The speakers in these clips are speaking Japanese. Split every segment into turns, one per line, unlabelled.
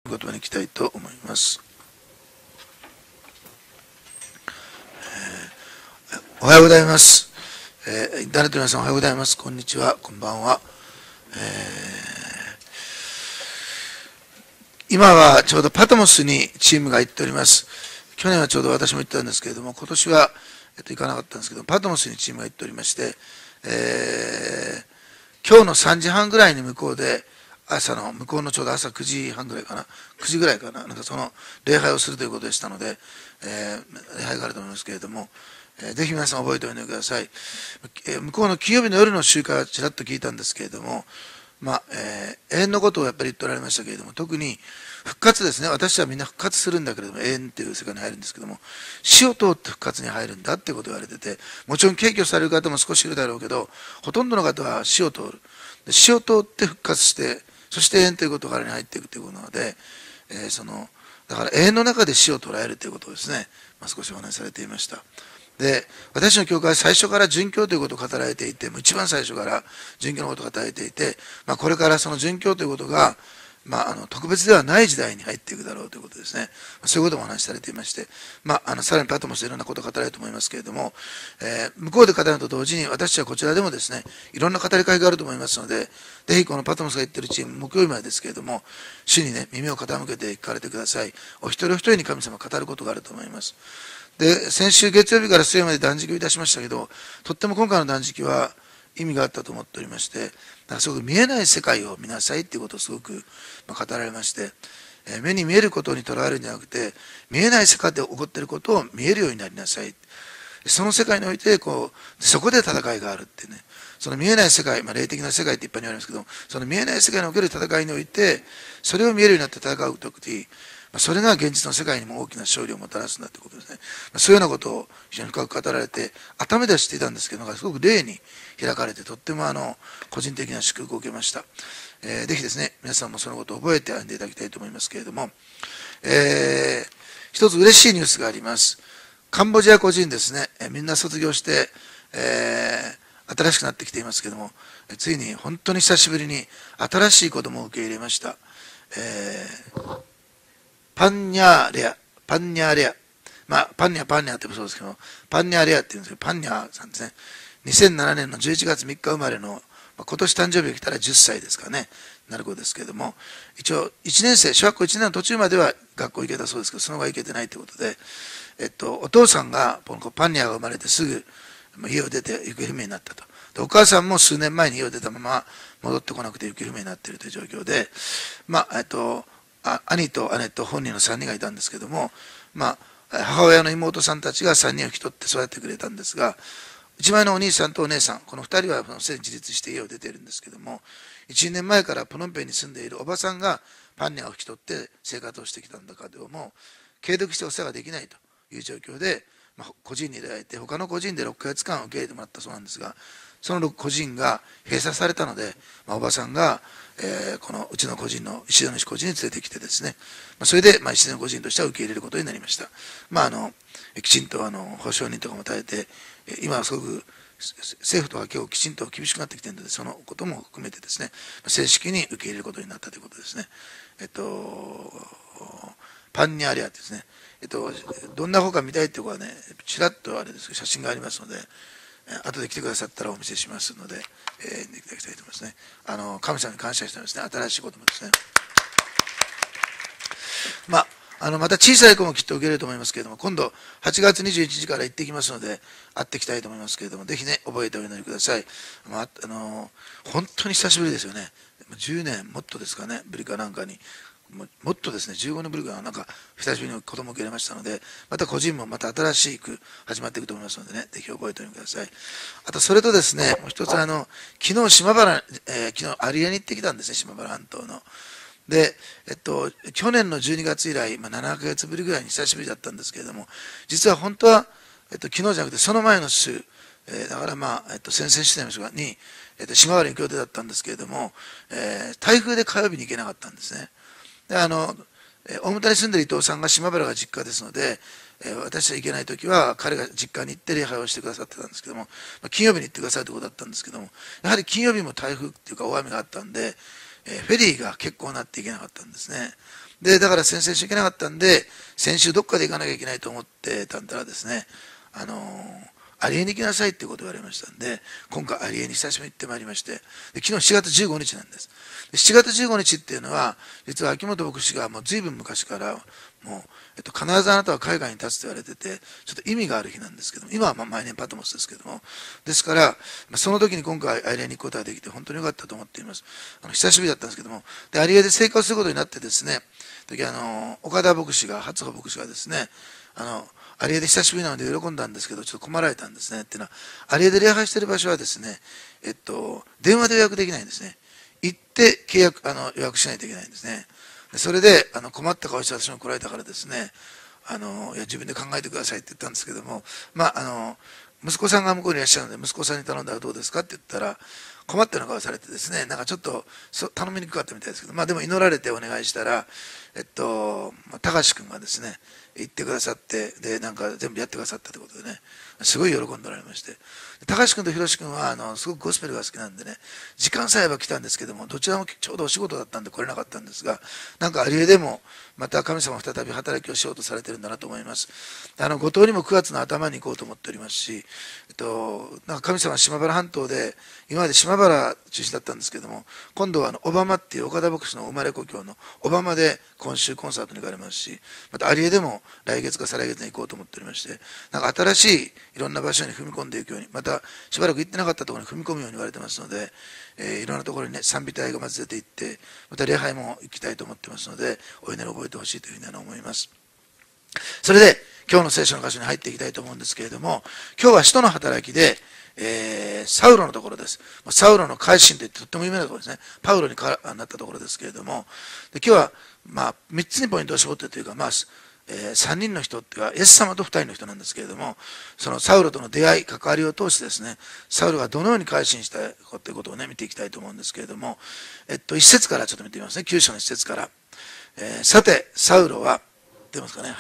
言葉に行きたいと思います。おはようございます。インターネットの皆さんおはようございます。こんにちは、こんばんは。今はちょうどパトモスにチームが行っております。去年はちょうど私も行ったんですけれども、今年は、行かなかったんですけど、パトモスにチームが行っておりまして、今日の3時半ぐらいに向こうで、向こうのちょうど朝9時半ぐらいかな、9時ぐらいかな、なんかその礼拝をするということでしたので、礼拝があると思いますけれども、ぜひ皆さん覚えておいてください。向こうの金曜日の夜の集会はちらっと聞いたんですけれども、永遠のことをやっぱり言っておられましたけれども、特に復活ですね。私はみんな復活するんだけれども、永遠という世界に入るんですけども、死を通って復活に入るんだってことを言われてて、もちろん敬虚される方も少しいるだろうけど、ほとんどの方は死を通る。死を通って復活して、そして永遠という事柄に入っていくということなので、だから永遠の中で死を捉えるということをですね、少しお話しされていました。で、私の教会は最初から殉教ということを語られていて、一番最初から殉教のことを語られていて、これからその殉教ということが、特別ではない時代に入っていくだろうということですね。そういうこともお話しされていまして、さらにパトモスでいろんなことを語られると思いますけれども、向こうで語ると同時に、私はこちらでもですね、いろんな語り会があると思いますので、ぜひこのパトモスが言っているチーム、木曜日までですけれども、主にね、耳を傾けて聞かれてください。お一人お一人に神様が語ることがあると思います。で、先週月曜日から水曜日まで断食をいたしましたけど、とっても今回の断食は意味があったと思っておりまして、すごく見えない世界を見なさいっていうことをすごく語られまして、目に見えることにとらわれるんじゃなくて、見えない世界で起こっていることを見えるようになりなさい。その世界においてそこで戦いがあるってね、その見えない世界、霊的な世界って一般に言われますけど、その見えない世界における戦いにおいて、それを見えるようになって戦うとき、それが現実の世界にも大きな勝利をもたらすんだということですね。そういうようなことを非常に深く語られて、頭では知っていたんですけど、すごく霊に開かれて、とっても個人的な祝福を受けました。ぜひですね、皆さんもそのことを覚えて歩んでいただきたいと思いますけれども、一つ嬉しいニュースがあります。カンボジア個人ですね、みんな卒業して、新しくなってきていますけども、ついに本当に久しぶりに新しい子供を受け入れました。パンニャーレア。パンニャーってもそうですけど、パンニャーレアって言うんですけど、パンニャーさんですね。2007年の11月3日生まれの、今年誕生日が来たら10歳ですかね、なる子ですけれども、一応1年生、小学校1年の途中までは学校行けたそうですけど、その後は行けてないということで、お父さんがパンニャーが生まれてすぐ家を出て行方不明になったと。でお母さんも数年前に家を出たまま戻ってこなくて行方不明になっているという状況で、兄と姉と本人の3人がいたんですけども、母親の妹さんたちが3人を引き取って育ててくれたんですが、一番のお兄さんとお姉さん、この2人はすでに自立して家を出ているんですけども、1年前からプノンペンに住んでいるおばさんがパンニャを引き取って生活をしてきたんだけども、継続してお世話ができないという状況で、個人に入れられて、他の個人で6ヶ月間受け入れてもらったそうなんですが、その個人が閉鎖されたので、おばさんが、このうちの個人の石田の個人に連れてきてですね、それで、石田の個人としては受け入れることになりました。きちんと保証人とかも耐えて、今はすごく政府とか今日きちんと厳しくなってきているので、そのことも含めてですね、正式に受け入れることになったということですね。パンニャーリアですね。どんな方か見たいという子はね、ちらっとあれですけど、写真がありますので、後で来てくださったらお見せしますので、見ていただきたいと思いますね。神様に感謝してますね。新しいこともですね。また小さい子もきっと受け入れると思いますけれども、今度8月21日から行ってきますので、会ってきたいと思いますけれども、ぜひね、覚えてお祈りください。本当に久しぶりですよね。10年もっとですかね、ぶりかなんかに。もっとですね、15年ぶりかなんか、久しぶりに子供を受け入れましたので、また個人もまた新しく始まっていくと思いますのでね、ぜひ覚えておいてください。あと、それとですね、もう一つ昨日島原、昨日有江に行ってきたんですね、島原半島の。で、去年の12月以来、7ヶ月ぶりぐらいに久しぶりだったんですけれども、実は本当は、昨日じゃなくてその前の週、だから先々週に、島原に行く予定だったんですけれども、台風で火曜日に行けなかったんですね。で大牟田に住んでいる伊藤さんが島原が実家ですので、私は行けないときは彼が実家に行って礼拝をしてくださってたんですけども、金曜日に行ってくださいということだったんですけども、やはり金曜日も台風っていうか大雨があったんで、フェリーが欠航になっていけなかったんですね。 で、だから先々週行けなかったんで、先週どっかで行かなきゃいけないと思ってたんだらですね、アリエに行きなさいってことを言われましたんで、今回アリエに久しぶりに行ってまいりまして、で昨日7月15日なんです。で7月15日っていうのは、実は秋元牧師がもう随分昔から、もう、必ずあなたは海外に立つと言われてて、ちょっと意味がある日なんですけども、今はまあ毎年パトモスですけども、ですから、その時に今回アリエに行くことができて本当に良かったと思っています。久しぶりだったんですけども、で、アリエで生活することになってですね、時岡田牧師が、初穂牧師がですね、アリエで久しぶりなので喜んだんですけど、ちょっと困られたんですね。っていうのは、アリエで礼拝している場所はですね、電話で予約できないんですね。行って予約しないといけないんですね。それで、困った顔して私も来られたからですね、いや、自分で考えてくださいって言ったんですけども、まあ、息子さんが向こうにいらっしゃるので、息子さんに頼んだらどうですかって言ったら、困ったような顔されてですね、なんかちょっと頼みにくかったみたいですけど、まあでも祈られてお願いしたら、高橋君がですね、行ってくださって、で、なんか全部やってくださったということでね、すごい喜んでおられまして、高橋君と広君は、すごくゴスペルが好きなんでね、時間さえば来たんですけども、どちらもちょうどお仕事だったんで来れなかったんですが、なんかアリエでも、また神様は再び働きをしようとされてるんだなと思います。五島にも9月の頭に行こうと思っておりますし、なんか神様は島原半島で、今まで島原中心だったんですけども、今度は小浜っていう岡田牧師の生まれ故郷の小浜で今週コンサートに行かれますし、またアリエでも来月か再来月に行こうと思っておりまして、なんか新しいいろんな場所に踏み込んでいくように、またしばらく行ってなかったところに踏み込むように言われてますので、いろんなところにね、賛美隊がまず出て行って、また礼拝も行きたいと思ってますので、お祈りを覚えてほしいというふうに思います。それで、今日の聖書の箇所に入っていきたいと思うんですけれども、今日は使徒の働きで、サウロのところです。サウロの改心といってとっても有名なところですね。パウロになったところですけれども、で今日は、3つにポイントを絞ってというか、3人の人っていうか、イエス様と2人の人なんですけれども、そのサウロとの出会い、関わりを通してですね、サウロがどのように改心したかということをね、見ていきたいと思うんですけれども、1節からちょっと見てみますね。9章の1節から。さて、サウロは、出ますかね。はい。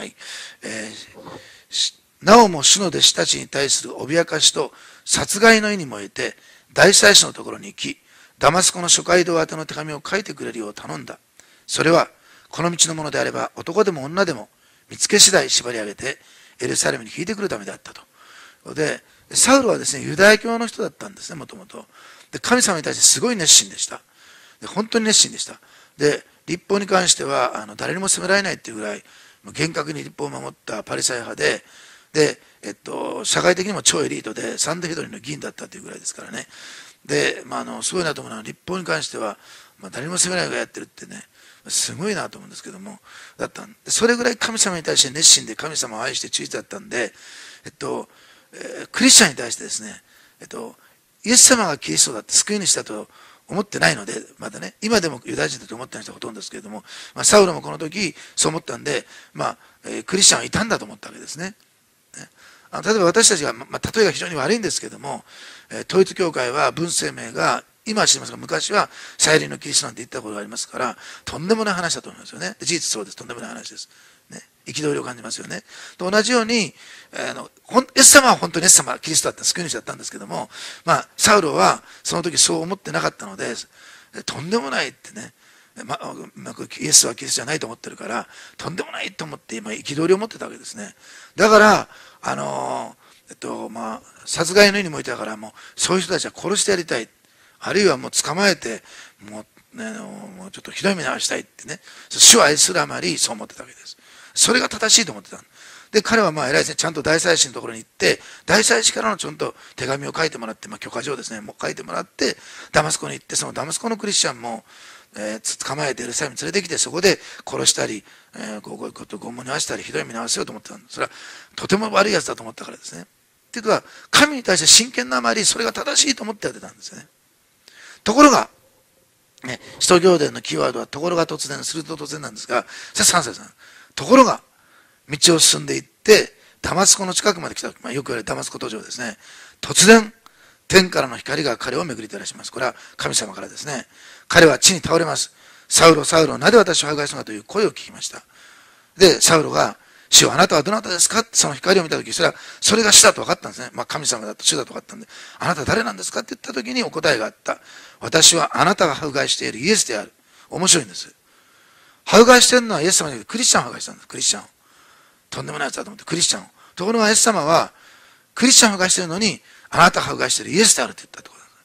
なおも主の弟子たちに対する脅かしと殺害の意に燃えて、大祭司のところに行き、ダマスコの諸街道宛ての手紙を書いてくれるよう頼んだ。それは、この道のものであれば、男でも女でも、見つけ次第縛り上げて、エルサレムに引いてくるためであったと。で、サウルはですね、ユダヤ教の人だったんですね、もともと。で、神様に対してすごい熱心でした。で、本当に熱心でした。で、立法に関しては、誰にも責められないっていうぐらい、厳格に立法を守ったパリサイ派で、社会的にも超エリートで、サンデヘドリの議員だったというぐらいですからね。で、すごいなと思うのは、立法に関しては、誰にも責めないがやってるってね、すごいなと思うんですけども、だったんで、それぐらい神様に対して熱心で神様を愛して忠実だったんで、クリスチャンに対してですね、イエス様がキリストだって救い主だと思ってないので、まだね、今でもユダヤ人だと思ってない人がほとんどですけれども、サウロもこの時そう思ったんで、クリスチャンはいたんだと思ったわけですね。例えば私たちが、例えが非常に悪いんですけども、統一教会は文鮮明が、今は知りますが、昔は再臨のキリストなんて言ったことがありますから、とんでもない話だと思いますよね。事実そうです。とんでもない話です。ね。憤りを感じますよね。と同じように、イエス様は本当にイエス様、キリストだった、救い主だったんですけども、サウロはその時そう思ってなかったので、とんでもないってね、イエスはキリストじゃないと思ってるから、とんでもないと思って今、憤りを持ってたわけですね。だから、殺害の意にもいたから、もう、そういう人たちは殺してやりたい。あるいはもう捕まえて、もうちょっとひどい目に遭わしたいってね。主を愛するあまりそう思ってたわけです。それが正しいと思ってた。で、彼は偉いですね。ちゃんと大祭司のところに行って、大祭司からのちゃんと手紙を書いてもらって、許可状ですね。もう書いてもらって、ダマスコに行って、そのダマスコのクリスチャンも、捕まえてエルサレムに連れてきて、そこで殺したり、拷問に合わせたり、ひどい目に遭わせようと思ってたんです。それはとても悪いやつだと思ったからですね。っていうか、神に対して真剣なあまり、それが正しいと思ってやってたんですよね。ところが、使徒行伝のキーワードは、ところが突然、すると突然なんですが、3節なんところが、道を進んでいって、ダマスコの近くまで来た、よく言われるダマスコ途上ですね。突然、天からの光が彼を巡り照らします。これは神様からですね。彼は地に倒れます。サウロ、サウロ、なぜ私を迫害するのかという声を聞きました。で、サウロが、主よあなたはどなたですかってその光を見たとき、それが主だと分かったんですね。神様だと主だと分かったんで、あなたは誰なんですかって言ったときにお答えがあった。私はあなたが迫害しているイエスである。面白いんです。 迫害してるのはイエス様じゃなくてクリスチャンを迫害したんです。クリスチャンを。とんでもないやつだと思ってクリスチャンを。ところがイエス様はクリスチャンを迫害してるのに、あなたが迫害してるイエスであると言ったってことです。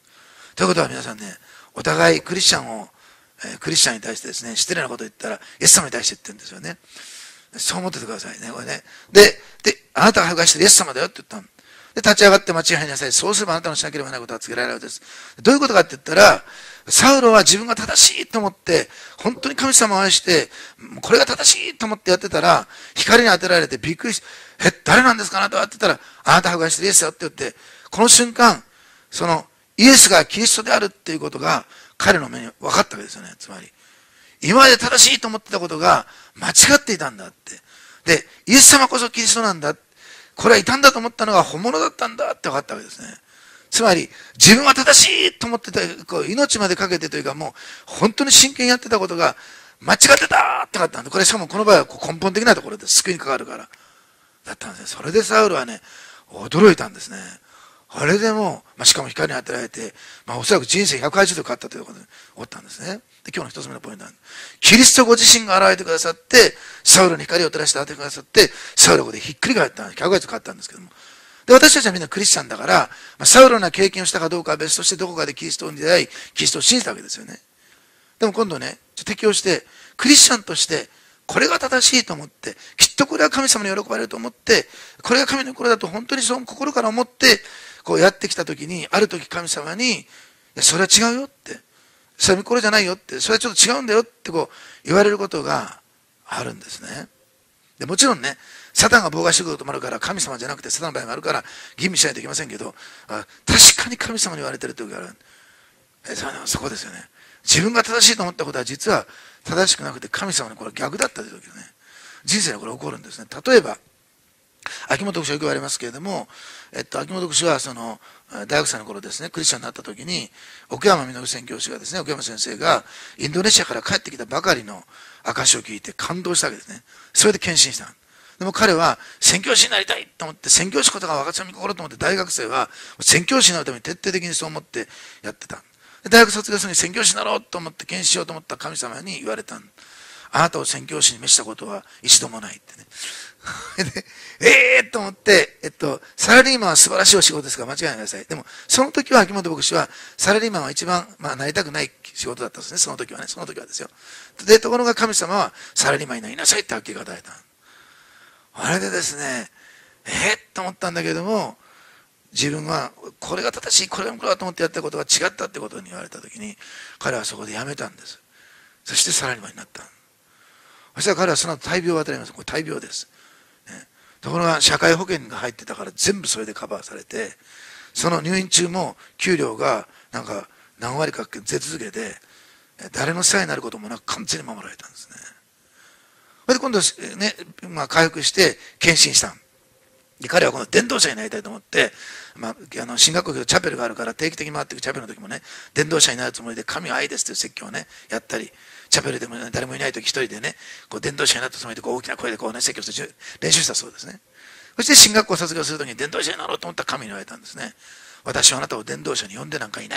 ということは皆さんね、お互いクリスチャンを、クリスチャンに対してですね、失礼なことを言ったらイエス様に対して言ってるんですよね。そう思っててくださいね、これね。で、あなたが迫害してるイエス様だよって言ったの。で、立ち上がって町に入りなさい。そうすればあなたのしなければならないことは告げられるです。どういうことかって言ったら、サウロは自分が正しいと思って、本当に神様を愛して、これが正しいと思ってやってたら、光に当てられてびっくりして、誰なんですかあなたはって言ったら、あなたが迫害してるイエスだよって言って、この瞬間、その、イエスがキリストであるっていうことが、彼の目に分かったわけですよね。つまり、今まで正しいと思ってたことが間違っていたんだって。で、イエス様こそキリストなんだ。これはいたんだと思ったのが本物だったんだって分かったわけですね。つまり、自分は正しいと思ってた、命までかけてというかもう、本当に真剣にやってたことが間違ってたって分かったんで、これしかもこの場合は根本的なところで救いにかかるから、だったんですね。それでサウルはね、驚いたんですね。あれでも、しかも光に当てられて、おそらく人生180度変わったということで思ったんですね。で、今日の一つ目のポイントなんです。キリストご自身が現れてくださって、サウルに光を照らして当ててくださって、サウルはここでひっくり返った、180度変わったんですけども。で、私たちはみんなクリスチャンだから、サウルな経験をしたかどうかは別としてどこかでキリストに出会い、キリストを信じたわけですよね。でも今度ね、適応して、クリスチャンとして、これが正しいと思って、きっとこれは神様に喜ばれると思って、これが神の心だと本当にそう心から思って、こうやってきたときに、ある時神様に、いや、それは違うよって、それはこれじゃないよって、それはちょっと違うんだよってこう言われることがあるんですね。でもちろんね、サタンが妨害してくることもあるから、神様じゃなくてサタンの場合もあるから、吟味しないといけませんけど、確かに神様に言われてる時がある。そこですよね。自分が正しいと思ったことは実は正しくなくて神様にこれ逆だったという時ね、人生でこれ起こるんですね。例えば、秋元牧師はよく言われますけれども、秋元牧師はその大学生の頃ですね、クリスチャンになった時に、奥山実宣教師がですね、奥山先生がインドネシアから帰ってきたばかりの証を聞いて感動したわけですね。それで献身した。でも彼は宣教師になりたいと思って、宣教師ことが若さに心と思って、大学生は宣教師になるために徹底的にそう思ってやってた。大学卒業するに宣教師になろうと思って献身しようと思った神様に言われた。あなたを宣教師に召したことは一度もないってね。でと思って、サラリーマンは素晴らしいお仕事ですから間違いないでください。でも、その時は秋元牧師は、サラリーマンは一番、なりたくない仕事だったんですね。その時はね、その時はですよ。で、ところが神様は、サラリーマンになりなさいって発見が与えた。あれでですね、と思ったんだけども、自分は、これが正しい、これがこれだと思ってやったことが違ったってことに言われた時に、彼はそこでやめたんです。そしてサラリーマンになった。そしたら彼はその後大病を与えます。これ大病です。ところが社会保険が入ってたから全部それでカバーされて、その入院中も給料がなんか何割か出続けて、誰の世話になることもなく完全に守られたんですね。それで今度ね、回復して献身した。で彼はこの伝道者になりたいと思って、進学校でチャペルがあるから定期的に回っていくチャペルの時もね、伝道者になるつもりで神は愛ですという説教をね、やったり、チャペルでも、ね、誰もいない時一人でね、こう伝道者になったつもりでこう大きな声でこうね、説教して練習したそうですね。そして進学校を卒業する時に伝道者になろうと思ったら神に言われたんですね。私はあなたを伝道者に呼んでなんかいない。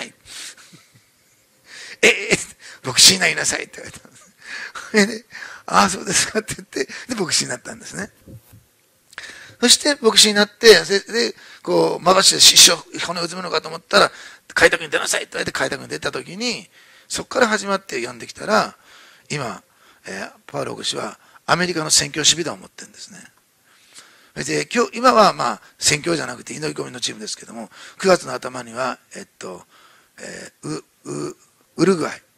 牧師になりなさいって言われたんです。それで、ああ、そうですかって言って、で、牧師になったんですね。そして牧師になって、で、こう、まばしで師匠、骨をうずむのかと思ったら、開拓に出なさいって言われて開拓に出た時に、そこから始まって読んできたら、今、パウロ牧師はアメリカの宣教師ビザを持ってるんですね。で今は宣教じゃなくて祈り込みのチームですけども、9月の頭には、ウルグアイ、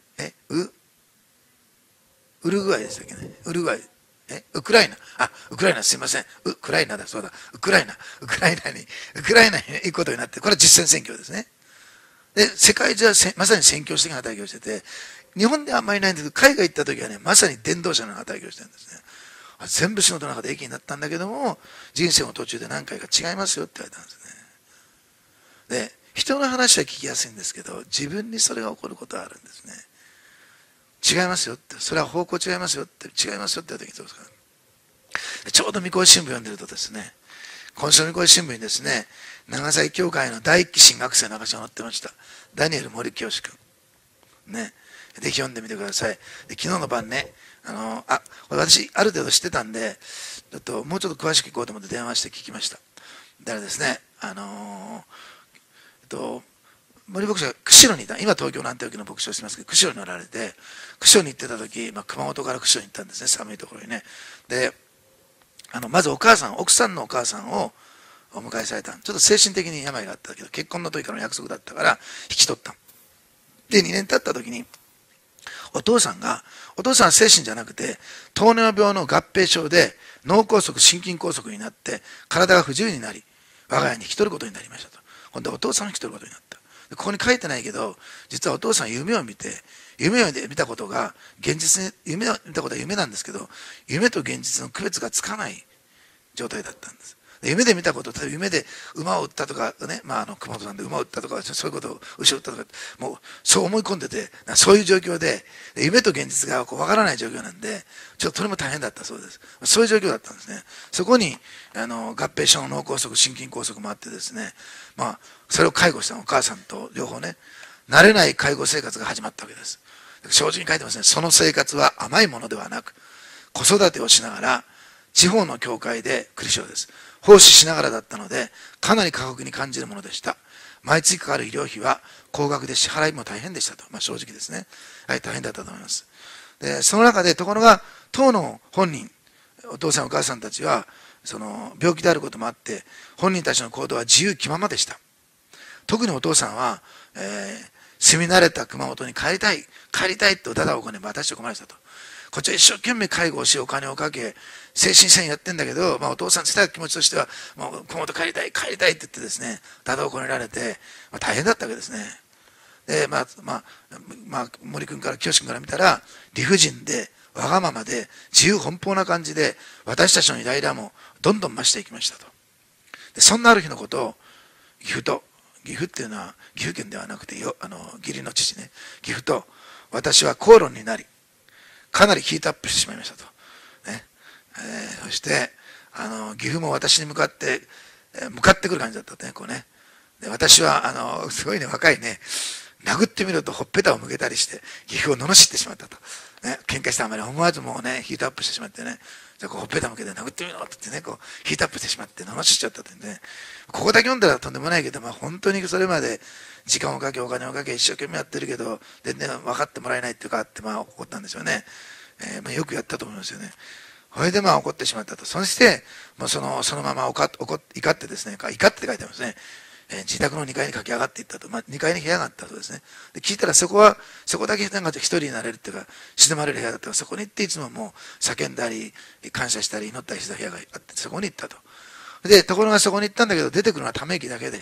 ウルグアイでしたっけね、ウルグアイ、ウクライナ、ウクライナすいません、ウクライナだそうだ、ウクライナに行くことになって、これは実践宣教ですね。で、世界中はまさに宣教師的な働きをしてて、日本ではあんまりないんだけど、海外行った時はね、まさに伝道者の働きをしてるんですね。全部仕事の中で益になったんだけども、人生の途中で何回か違いますよって言われたんですね。で、人の話は聞きやすいんですけど、自分にそれが起こることはあるんですね。違いますよって、それは方向違いますよって、違いますよって言われた時にどうですか。ちょうど三越新聞読んでるとですね、今週の三越新聞にですね、長崎教会の第一期新学生の証が載ってました。ダニエル森清君。ね。ぜひ読んでみてください。で昨日の晩ね、 これ私ある程度知ってたんで、もうちょっと詳しく聞こうと思って電話して聞きました。だからですね、森牧師が釧路にいた、今東京の安定沖の牧師をしてますけど、釧路におられて、釧路に行ってた時、熊本から釧路に行ったんですね、寒いところにね。で、まず奥さんのお母さんをお迎えされた。ちょっと精神的に病があったけど、結婚の時からの約束だったから引き取った。で、2年経った時に、お父さんは精神じゃなくて、糖尿病の合併症で脳梗塞、心筋梗塞になって、体が不自由になり、我が家に引き取ることになりましたと。今度はお父さんを引き取ることになった。ここに書いてないけど、実はお父さん夢を見て、夢を見たことが現実に、夢を見たことは夢なんですけど、夢と現実の区別がつかない状態だったんです。夢で見たこと、例えば夢で馬を売ったとかね、熊本さんで馬を売ったとか、そういうことを牛を売ったとか、もうそう思い込んでて、そういう状況で、夢と現実が分からない状況なんで、ちょっとそれも大変だったそうです。そういう状況だったんですね。そこに合併症の脳梗塞、心筋梗塞もあってですね、それを介護したお母さんと両方ね、慣れない介護生活が始まったわけです。正直に書いてますね。その生活は甘いものではなく、子育てをしながら、地方の教会でクリスチャンです。奉仕しながらだったので、かなり過酷に感じるものでした。毎月かかる医療費は高額で支払いも大変でしたと。正直ですね。はい、大変だったと思います。で、その中で、ところが、当の本人、お父さんお母さんたちは、病気であることもあって、本人たちの行動は自由気ままでした。特にお父さんは、住み慣れた熊本に帰りたいとだだをこね渡して困らせたと。こっちは一生懸命介護をし、お金をかけ、精神戦やってんだけど、お父さん伝えた気持ちとしては、もう熊本帰りたいって言ってですね、だだをこねられて、大変だったわけですね。で、森君から、清君から見たら、理不尽で、わがままで、自由奔放な感じで、私たちのイライラもどんどん増していきましたと。で、そんなある日のことを、岐阜っていうのは、岐阜県ではなくて、義理の父ね、岐阜と、私は口論になり、かなりヒートアップしてしまいましたと。ね。そして、岐阜も私に向かってくる感じだったとね、こうね。で、私は、すごいね、若いね、殴ってみるとほっぺたを向けたりして、岐阜を罵ってしまったと。ね、喧嘩したあまり思わずもうね、ヒートアップしてしまってね、じゃあほっぺた向けて殴ってみろって言ってね、ヒートアップしてしまって、罵しちゃったってね、ここだけ読んだらとんでもないけど、本当にそれまで時間をかけ、お金をかけ、一生懸命やってるけど、全然分かってもらえないっていうかあって、怒ったんでしょうね。よくやったと思いますよね。それで怒ってしまったと。そして、そのまま怒ってですね、怒って書いてありますね。自宅の2階に駆け上がっていったと。2階に部屋があったそうですね。で、聞いたらそこだけなんか一人になれるっていうか、静まれる部屋だったから、そこに行っていつももう叫んだり、感謝したり、祈ったりした部屋があって、そこに行ったと。で、ところがそこに行ったんだけど、出てくるのはため息だけで、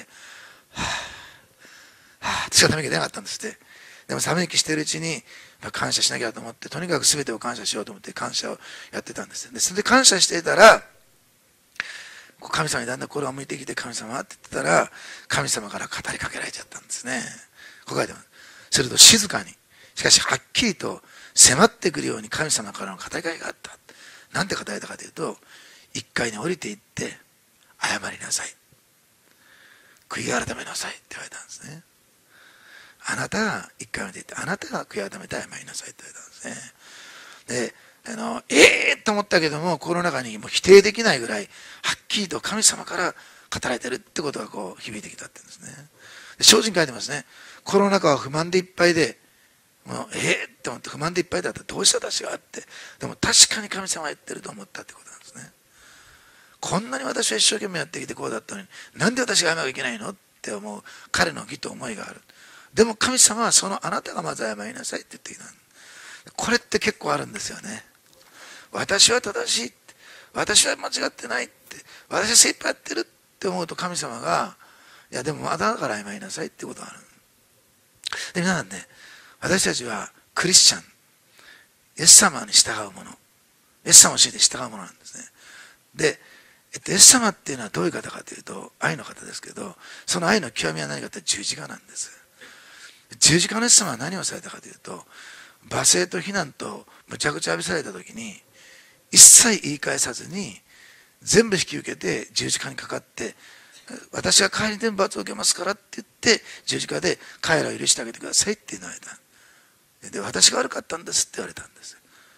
しかため息出なかったんですって。でもため息してるうちに、感謝しなきゃと思って、とにかく全てを感謝しようと思って感謝をやってたんですよ。で、それで感謝していたら、神様にだんだんこれを向いてきて、神様って言ってたら、神様から語りかけられちゃったんですね。ここ書いてます。すると静かに、しかしはっきりと迫ってくるように神様からの語りかけがあった。なんて語られたかというと、1階に降りていって、謝りなさい。悔い改めなさいって言われたんですね。あなたが1回目で言って、あなたが悔い改めて謝りなさいって言われたんですね。で、と思ったけども、この中にもう否定できないぐらい、はっきりと神様から語られてるってことが響いてきたって言うんですね。で、正直に書いてますね。コロナ禍は不満でいっぱいで、もうと思って不満でいっぱいだったらどうした私があって、でも確かに神様が言ってると思ったってことなんですね。こんなに私は一生懸命やってきてこうだったのに、なんで私が謝らなきゃいけないのって思う彼の義と思いがある。でも神様はあなたがまず謝りなさいって言ってきた。これって結構あるんですよね。私は正しいって、私は間違ってないって、私は精一杯やってるって思うと神様が、いやでもあなたから謝りなさいってことがある。で、皆さんね、私たちはクリスチャン、イエス様に従うもの、イエス様を教えて従うものなんですね。で、イエス様っていうのはどういう方かというと、愛の方ですけど、その愛の極みは何かというと十字架なんです。十字架のイエス様は何をされたかというと、罵声と非難とむちゃくちゃ浴びされた時に、一切言い返さずに全部引き受けて十字架にかかって、私が代わりに全部罰を受けますからって言って十字架で彼らを許してあげてくださいって言われた。で、私が悪かったんですって言われたんです。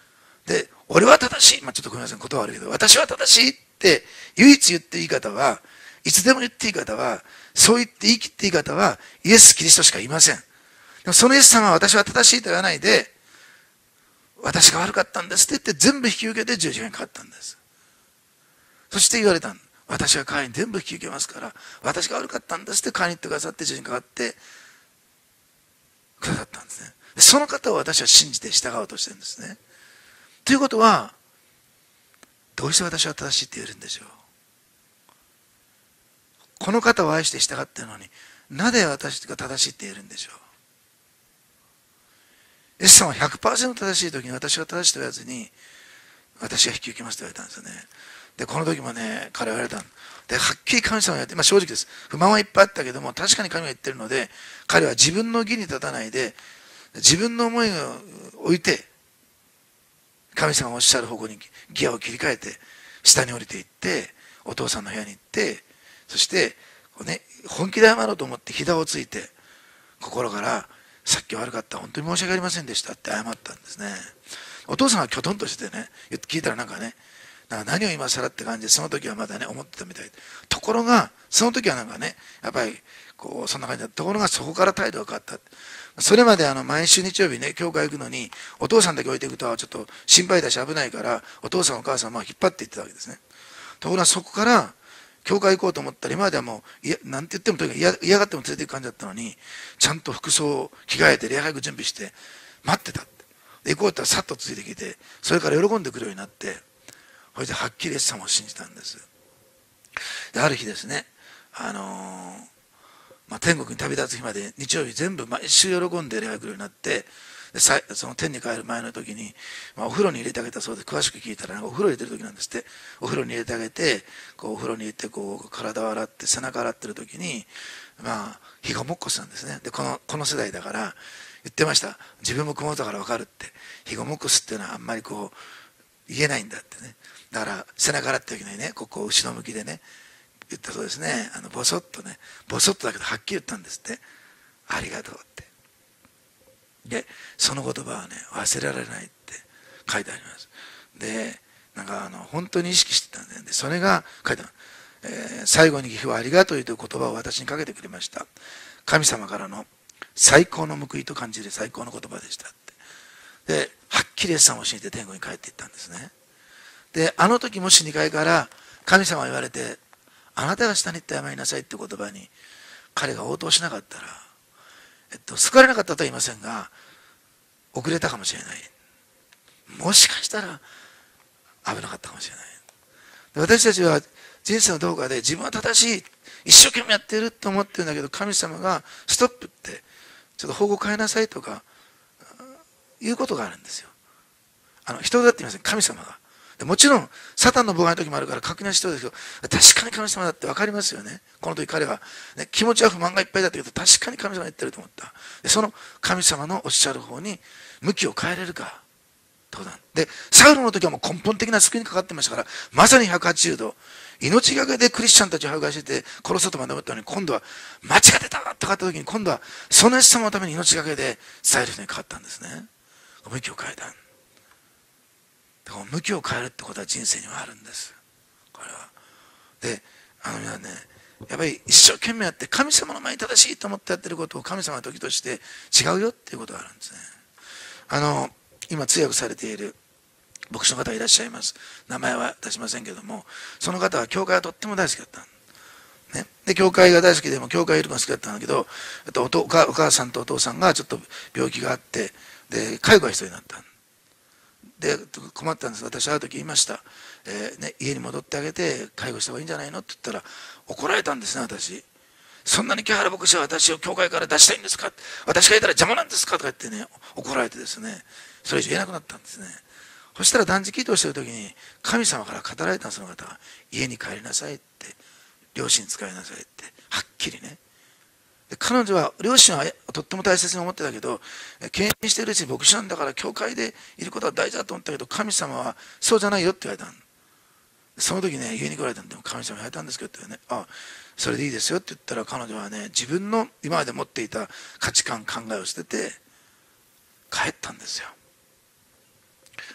で、俺は正しい。ちょっとごめんなさい、言葉悪いけど、私は正しいって唯一言っていい方は、いつでも言っていい方は、そう言って言い切っていい方は、イエス・キリストしかいません。でもそのイエス様は私は正しいと言わないで、私が悪かったんですって言って全部引き受けて十字架にかかったんです。そして言われたん。私が彼に全部引き受けますから、私が悪かったんですって彼に言ってくださって十字にかかってくださったんですね。その方を私は信じて従おうとしてるんですね。ということは、どうして私は正しいって言えるんでしょう。この方を愛して従っているのに、なぜ私が正しいって言えるんでしょう。イエス様は 100% 正しい時に私が正しいと言わずに、私が引き受けますと言われたんですよね。で、この時もね、彼は言われたんで、はっきり神様がやって、正直です。不満はいっぱいあったけども、確かに神が言ってるので、彼は自分の義に立たないで、自分の思いを置いて、神様がおっしゃる方向にギアを切り替えて、下に降りていって、お父さんの部屋に行って、そして、本気で謝ろうと思って膝をついて、心から、さっき悪かった、本当に申し訳ありませんでしたって謝ったんですね。お父さんはきょとんとしてね、聞いたら何を今更って感じで、その時はまだね、思ってたみたい。ところが、その時はやっぱり、そんな感じだった。ところが、そこから態度が変わった。それまで毎週日曜日ね、教会行くのに、お父さんだけ置いていくとはちょっと心配だし危ないから、お父さんお母さんは引っ張っていってたわけですね。ところがそこから、教会行こうと思ったら、今まではもう、なんて言ってもとにかく嫌がっても連れて行く感じだったのに、ちゃんと服装を着替えて礼拝準備して、待ってたって。で、行こうって言ったらさっとついてきて、それから喜んでくるようになって、それではっきりイエス様を信じたんです。で、ある日ですね、天国に旅立つ日まで日曜日全部毎週喜んで礼拝来るようになって、でその天に帰る前の時に、お風呂に入れてあげたそうで、詳しく聞いたらお風呂入れてる時なんですって。お風呂に入れてあげて、お風呂に入れて体を洗って背中洗ってる時に、ひごもっこするんですね。でこの世代だから言ってました。自分も熊本だから分かるって。ひごもっこすっていうのはあんまり言えないんだってね。だから背中洗ってる時にね、後ろ向きでね言ったそうですね。ボソッとだけどはっきり言ったんですって。ありがとうって。で、その言葉はね、忘れられないって書いてあります。で、本当に意識してたんで、それが書いてある。最後に義父はありがとうという言葉を私にかけてくれました。神様からの最高の報いと感じる最高の言葉でしたって。で、はっきりイエス様を信じて天国に帰っていったんですね。で、あの時も死に会から神様は言われて、あなたが下に行って謝りなさいって言葉に彼が応答しなかったら、救われなかったとは言いませんが、遅れたかもしれない。もしかしたら危なかったかもしれない。私たちは人生のどこかで自分は正しい、一生懸命やってると思ってるんだけど、神様がストップって、ちょっと方向変えなさいとか、いうことがあるんですよ。人だって言いません、神様が。もちろん、サタンの妨害の時もあるから確認してるんですけど、確かに神様だって分かりますよね。この時彼は、気持ちは不満がいっぱいだったけど、確かに神様が言ってると思った。でその神様のおっしゃる方に向きを変えれるか。で、サウロの時はもう根本的な救いにかかってましたから、まさに180度、命がけでクリスチャンたちを迫害してて、殺そうとまで思ったのに、今度は間違ってたとかった時に、今度はそのイエス様のために命がけで伝える人に変わったんですね。向きを変えた。向きを変えるってことは人生にはあるんです。これは。で、皆ね、やっぱり一生懸命やって神様の前に正しいと思ってやってることを神様は時として違うよっていうことがあるんですね。今通訳されている牧師の方がいらっしゃいます。名前は出しませんけども、その方は教会がとっても大好きだった。ね、で教会が大好きでも教会いるのが好きだったんだけど、お母さんとお父さんがちょっと病気があって、で介護が必要になった。で困ったんです。私ある時言いました、家に戻ってあげて介護した方がいいんじゃないのって言ったら怒られたんですね。私そんなに木原牧師は私を教会から出したいんですか、私がいたら邪魔なんですかとか言ってね、怒られてですね、それ以上言えなくなったんですね。そしたら断食祈祷してる時に神様から語られたんです。その方は家に帰りなさいって、両親使いなさいってはっきりね。で彼女は両親はとっても大切に思ってたけど、敬遠しているうちに牧師なんだから教会でいることは大事だと思ったけど、神様はそうじゃないよって言われた。その時ね、家に来られたんで、神様に言われたんですけどね、それでいいですよって言ったら、彼女はね、自分の今まで持っていた価値観考えを捨てて帰ったんですよ。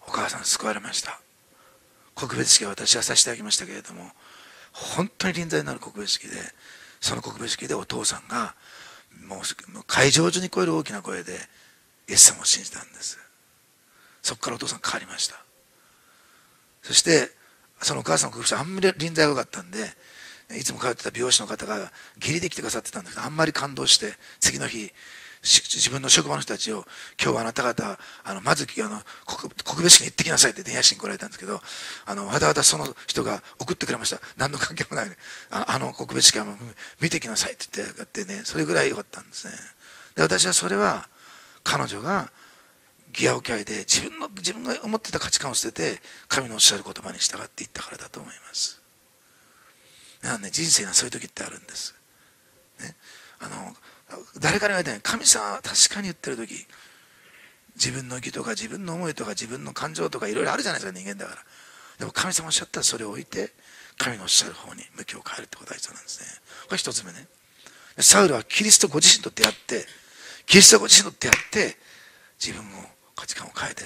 お母さん救われました。告別式は私はさせていただきましたけれども、本当に臨在になる告別式で、その告別式でお父さんがもう会場中に超える大きな声でイエス様を信じたんです。そこからお父さん変わりました。そしてそのお母さんの告別式あんまり臨在が良かったんで、いつも通ってた美容師の方が義理で来てくださってたんですけど、あんまり感動して次の日自分の職場の人たちを、今日はあなた方まず告別式に行ってきなさいって電話しに来られたんですけど、わざわざその人が送ってくれました。何の関係もない、告別式は見てきなさいって言ってね、それぐらい良かったんですね。で私はそれは彼女がギアをキャイで自分が思ってた価値観を捨てて神のおっしゃる言葉に従っていったからだと思います。なので人生がそういう時ってあるんです、ね、誰から言われたように神様は確かに言ってる時、自分の義とか自分の思いとか自分の感情とかいろいろあるじゃないですか、人間だから。でも神様おっしゃったらそれを置いて神のおっしゃる方に向きを変えるってことが必要なんですね。これ一つ目ね。サウルはキリストご自身と出会って、キリストご自身と出会って自分の価値観を変えて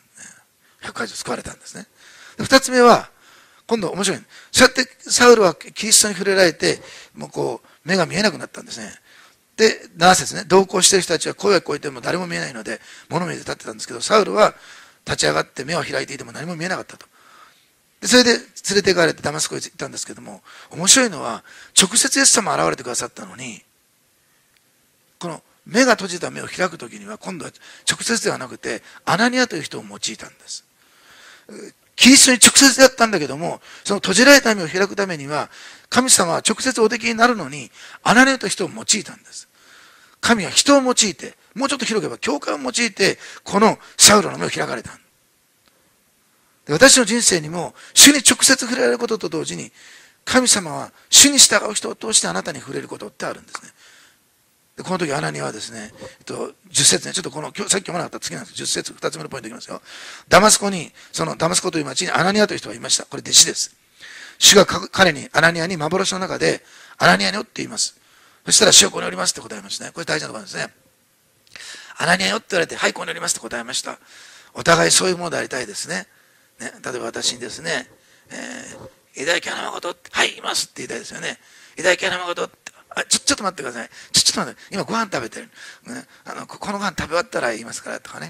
100回以上救われたんですね。二つ目は今度面白い。そうやってサウルはキリストに触れられて、もう目が見えなくなったんですね。で、7節ね、同行している人たちは声が聞こえても誰も見えないので、物見えて立ってたんですけど、サウルは立ち上がって目を開いていても何も見えなかったと。でそれで連れて行かれてダマスコへ行ったんですけども、面白いのは、直接イエス様が現れてくださったのに、この目が閉じた目を開くときには、今度は直接ではなくて、アナニアという人を用いたんです。キリストに直接やったんだけども、その閉じられた目を開くためには、神様は直接おできになるのに、アナニアという人を用いたんです。神は人を用いて、もうちょっと広ければ教会を用いて、このサウロの目を開かれた。で私の人生にも、主に直接触れられることと同時に、神様は主に従う人を通してあなたに触れることってあるんですね。でこの時アナニアはですね、10節ね、ちょっとさっき読まなかった次なんです。10節、2つ目のポイントいきますよ。ダマスコという町にアナニアという人がいました。これ弟子です。主が彼に、アナニアに幻の中で、アナニアによって言います。そしたら主はここにおりますって答えましたね。これ大事なところですね。アナニアよって言われて、はい、ここにおりますって答えました。お互いそういうものでありたいですね。例えば私にですね、偉大キャナマコトって、はい、いますって言いたいですよね。偉大キャナマコトって、ちょっと待ってください。ちょっと待って、今ご飯食べてる。ね、このご飯食べ終わったら言いますからとかね。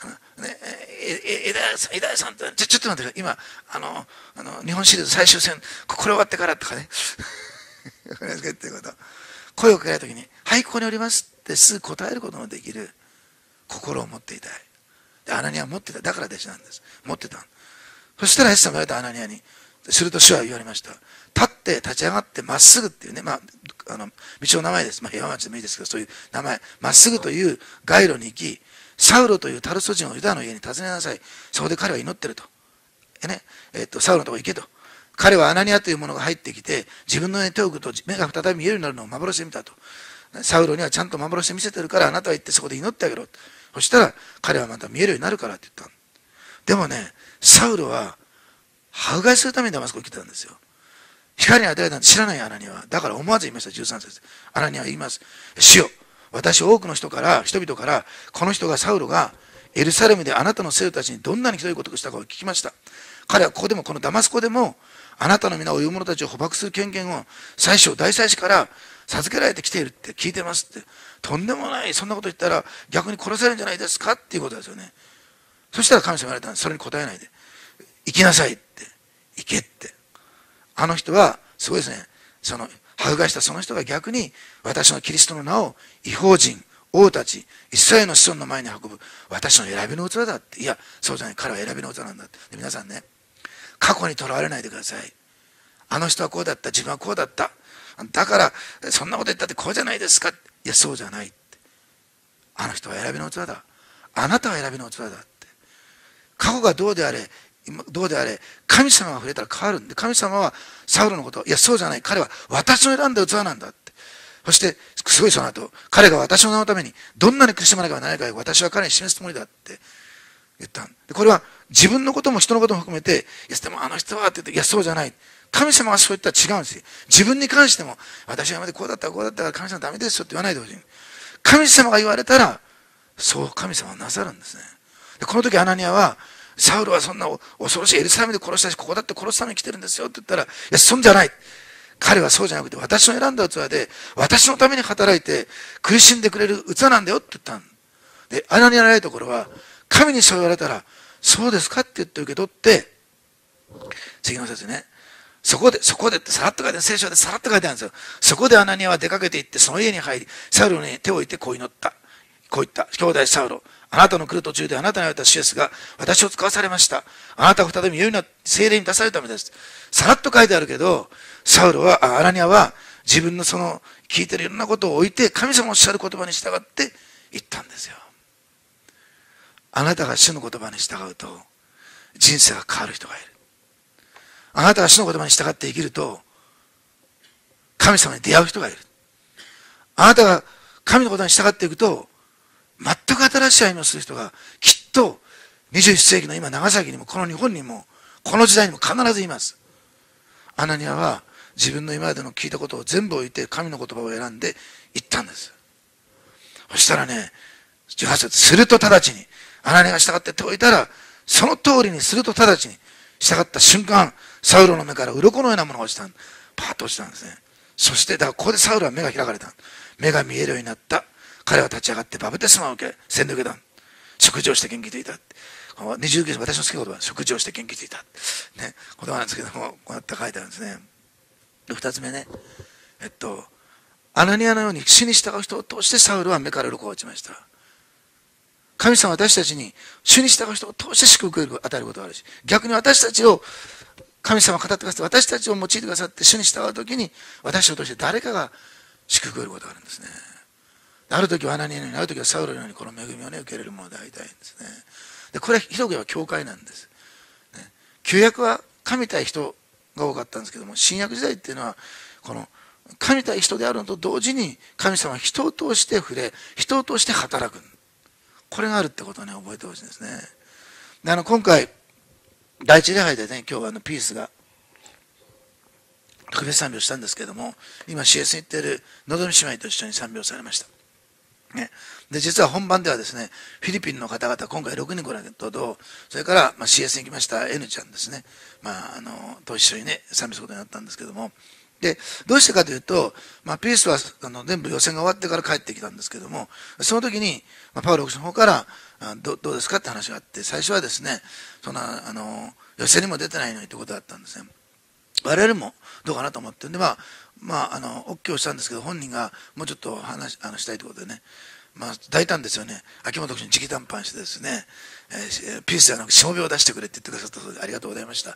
偉大さんって、ちょっと待ってください。今、日本シリーズ最終戦、これ終わってからとかね。わかりますかっていうこと。声をかけられたときに、はい、ここにおりますってすぐ答えることのできる心を持っていたい。で、アナニアは持ってた。だから弟子なんです。持ってた。そしたらイエス様が言われたアナニアに、すると主は言われました。立って立ち上がってまっすぐっていうね、道の名前です。山町でもいいですけど、そういう名前、まっすぐという街路に行き、サウロというタルソ人をユダの家に訪ねなさい。そこで彼は祈ってると。サウロのところ行けと。彼はアナニアというものが入ってきて、自分の上に手を置くと目が再び見えるようになるのを幻で見たと。サウロにはちゃんと幻で見せてるから、あなたは行ってそこで祈ってあげろ。そしたら彼はまた見えるようになるからって言った。でもね、サウロは迫害するためにダマスコに来てたんですよ。光に与えられたの知らないアナニアは。だから思わず言いました。13節。アナニアは言います。主よ、私多くの人々から、この人がサウロがエルサレムであなたの生徒たちにどんなにひどいことをしたかを聞きました。彼はここでも、このダマスコでも、あなたの皆を言う者たちを捕獲する権限を大祭司から授けられてきているって聞いてますって。とんでもない、そんなこと言ったら逆に殺されるんじゃないですかっていうことですよね。そしたら神様言われたんです。それに答えないで。行きなさいって。行けって。あの人は、すごいですね。迫害したその人が逆に、私のキリストの名を、異邦人、王たち、イスラエルの子孫の前に運ぶ、私の選びの器だって。いや、そうじゃない。彼は選びの器なんだって。で皆さんね、過去にとらわれないでください。あの人はこうだった。自分はこうだった。だから、そんなこと言ったってこうじゃないですか。いや、そうじゃないって。あの人は選びの器だ。あなたは選びの器だって。過去がどうであれ、神様が触れたら変わるんで、神様はサウロのこと、いや、そうじゃない。彼は私の選んだ器なんだって。そして、すごいその後、彼が私の名のために、どんなに苦しまなければならないか、私は彼に示すつもりだって言った。でこれは自分のことも人のことも含めて、いや、でもあの人はって言って、いや、そうじゃない。神様はそう言ったら違うんですよ。自分に関しても、私は今までこうだったから神様ダメですよって言わないでほしい。神様が言われたら、そう神様はなさるんですね。でこの時アナニアは、 サウルはそんな恐ろしいエルサレムで殺したし、ここだって殺すために来てるんですよって言ったら、いや、そんじゃない。彼はそうじゃなくて、私の選んだ器で、私のために働いて苦しんでくれる器なんだよって言ったんで、アナニアの偉いところは、神にそう言われたら、そうですかって言って受け取って、次の説ね。そこでってさらっと書いてある、聖書でさらっと書いてあるんですよ。そこでアナニアは出かけて行って、その家に入り、サウルに手を置いてこう祈った。こう言った。兄弟サウロ、あなたの来る途中であなたに言われた主イエスが私を使わされました。あなたは再び良いな聖霊に出されるためです。さらっと書いてあるけど、アナニアは自分のその聞いてるいろんなことを置いて、神様のおっしゃる言葉に従って言ったんですよ。あなたが主の言葉に従うと、人生が変わる人がいる。あなたが主の言葉に従って生きると、神様に出会う人がいる。あなたが神の言葉に従っていくと、全く新しい歩みをする人がきっと21世紀の今長崎にもこの日本にもこの時代にも必ずいます。アナニアは自分の今までの聞いたことを全部置いて神の言葉を選んで言ったんです。そしたらね、18節、すると直ちにアナニアが従って手を置いたら、その通りにすると直ちに従った瞬間、サウロの目から鱗のようなものが落ちた。パーッと落ちたんですね。そしてだからここでサウロは目が開かれた。目が見えるようになった。彼は立ち上がってバプテスマを受け、洗礼を受けた。食事をして元気づいた。29節、私の好きな言葉は食事をして元気づいた。ね、言葉なんですけども、こうやって書いてあるんですね。2つ目ね、アナニアのように主に従う人を通してサウルは目から鱗が落ちました。神様は私たちに主に従う人を通して祝福を与えることがあるし、逆に私たちを神様が語ってくださって、私たちを用いてくださって主に従うときに、私を通して誰かが祝福を得ることがあるんですね。ある時はアナニアのように、ある時はサウルのようにこの恵みをね、受けれるものでありたいんですね。で、これは広く言えば教会なんです。ね、旧約は神対人が多かったんですけども、新約時代っていうのは、この神対人であるのと同時に、神様は人を通して触れ、人を通して働く。これがあるってことをね、覚えてほしいんですね。で、今回、第一礼拝でね、今日はピースが特別賛美をしたんですけども、今 CS に行っているのぞみ姉妹と一緒に賛美をされました。ね、で実は本番ではですね、フィリピンの方々、今回6人来られたと、それから、CS に来ました N ちゃんですね、と一緒にね、賛美することになったんですけども、でどうしてかというと、ピースは全部予選が終わってから帰ってきたんですけども、その時に、パウロ牧師の方からどうですかって話があって、最初はですね、予選にも出てないのにということだったんですね。我々もどうかなと思ってんで、OK をしたんですけど、本人がもうちょっとしたいということでね、大胆ですよね。秋元君に直談判してですね、ピースでしもべを出してくれって言ってくださったそうでありがとうございました。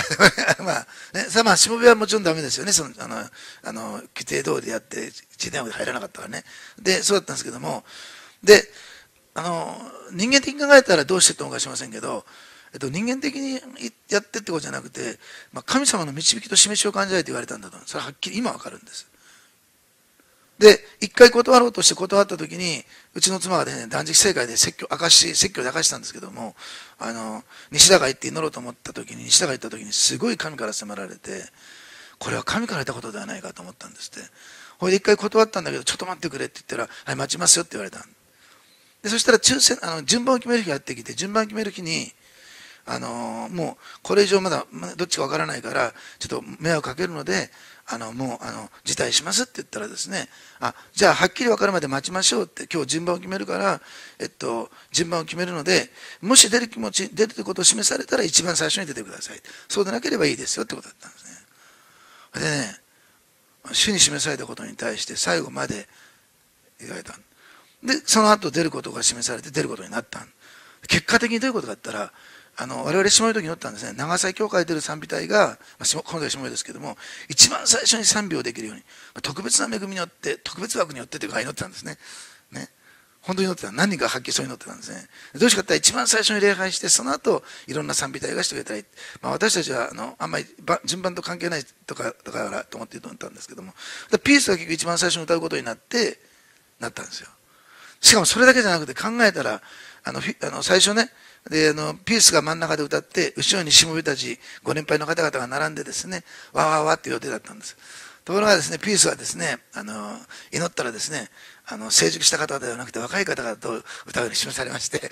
しもべはもちろんダメですよね。規定通りでやって、1年で入らなかったからね。で、そうだったんですけども、で、人間的に考えたらどうしてともかしませんけど、人間的にやってってことじゃなくて、神様の導きと示しを感じないと言われたんだと。それははっきり今わかるんです。で、一回断ろうとして断った時に、うちの妻がね、断食聖会で説教で明かしたんですけども、西田が行って祈ろうと思った時に、西田が行った時にすごい神から迫られて、これは神から言ったことではないかと思ったんですって。ほいで一回断ったんだけど、ちょっと待ってくれって言ったら、はい、待ちますよって言われた。で、そしたら順番を決める日がやってきて、順番を決める日に、もうこれ以上まだどっちかわからないからちょっと迷惑かけるのでもう辞退しますって言ったらですね、じゃあはっきり分かるまで待ちましょうって、今日順番を決めるから、順番を決めるので、もし出ることを示されたら一番最初に出てください、そうでなければいいですよってことだったんですね。でね、主に示されたことに対して最後まで言われた。でその後出ることが示されて出ることになった。結果的にどういうことかって言ったら、我々下湯時に乗ったんですね。長崎教会出る賛美隊が、この時は下湯ですけども、一番最初に賛美をできるように、特別な恵みによって、特別枠によってというか祈ってたんですね。本当に祈ってた。何人かはっきりそう祈ってたんですね。どうしてかって言ったら一番最初に礼拝して、その後、いろんな賛美隊がしてくれたり、私たちはあんまり順番と関係ないとからと思って祈ったんですけども、ピースが結局一番最初に歌うことになったんですよ。しかもそれだけじゃなくて考えたら、最初ね、でピースが真ん中で歌って後ろにしもべたちご年配の方々が並んでですね、わーわーわーっていう予定だったんです。 ところがですね、ピースはですね、祈ったらですね、成熟した方ではなくて若い方々と歌うように示されまして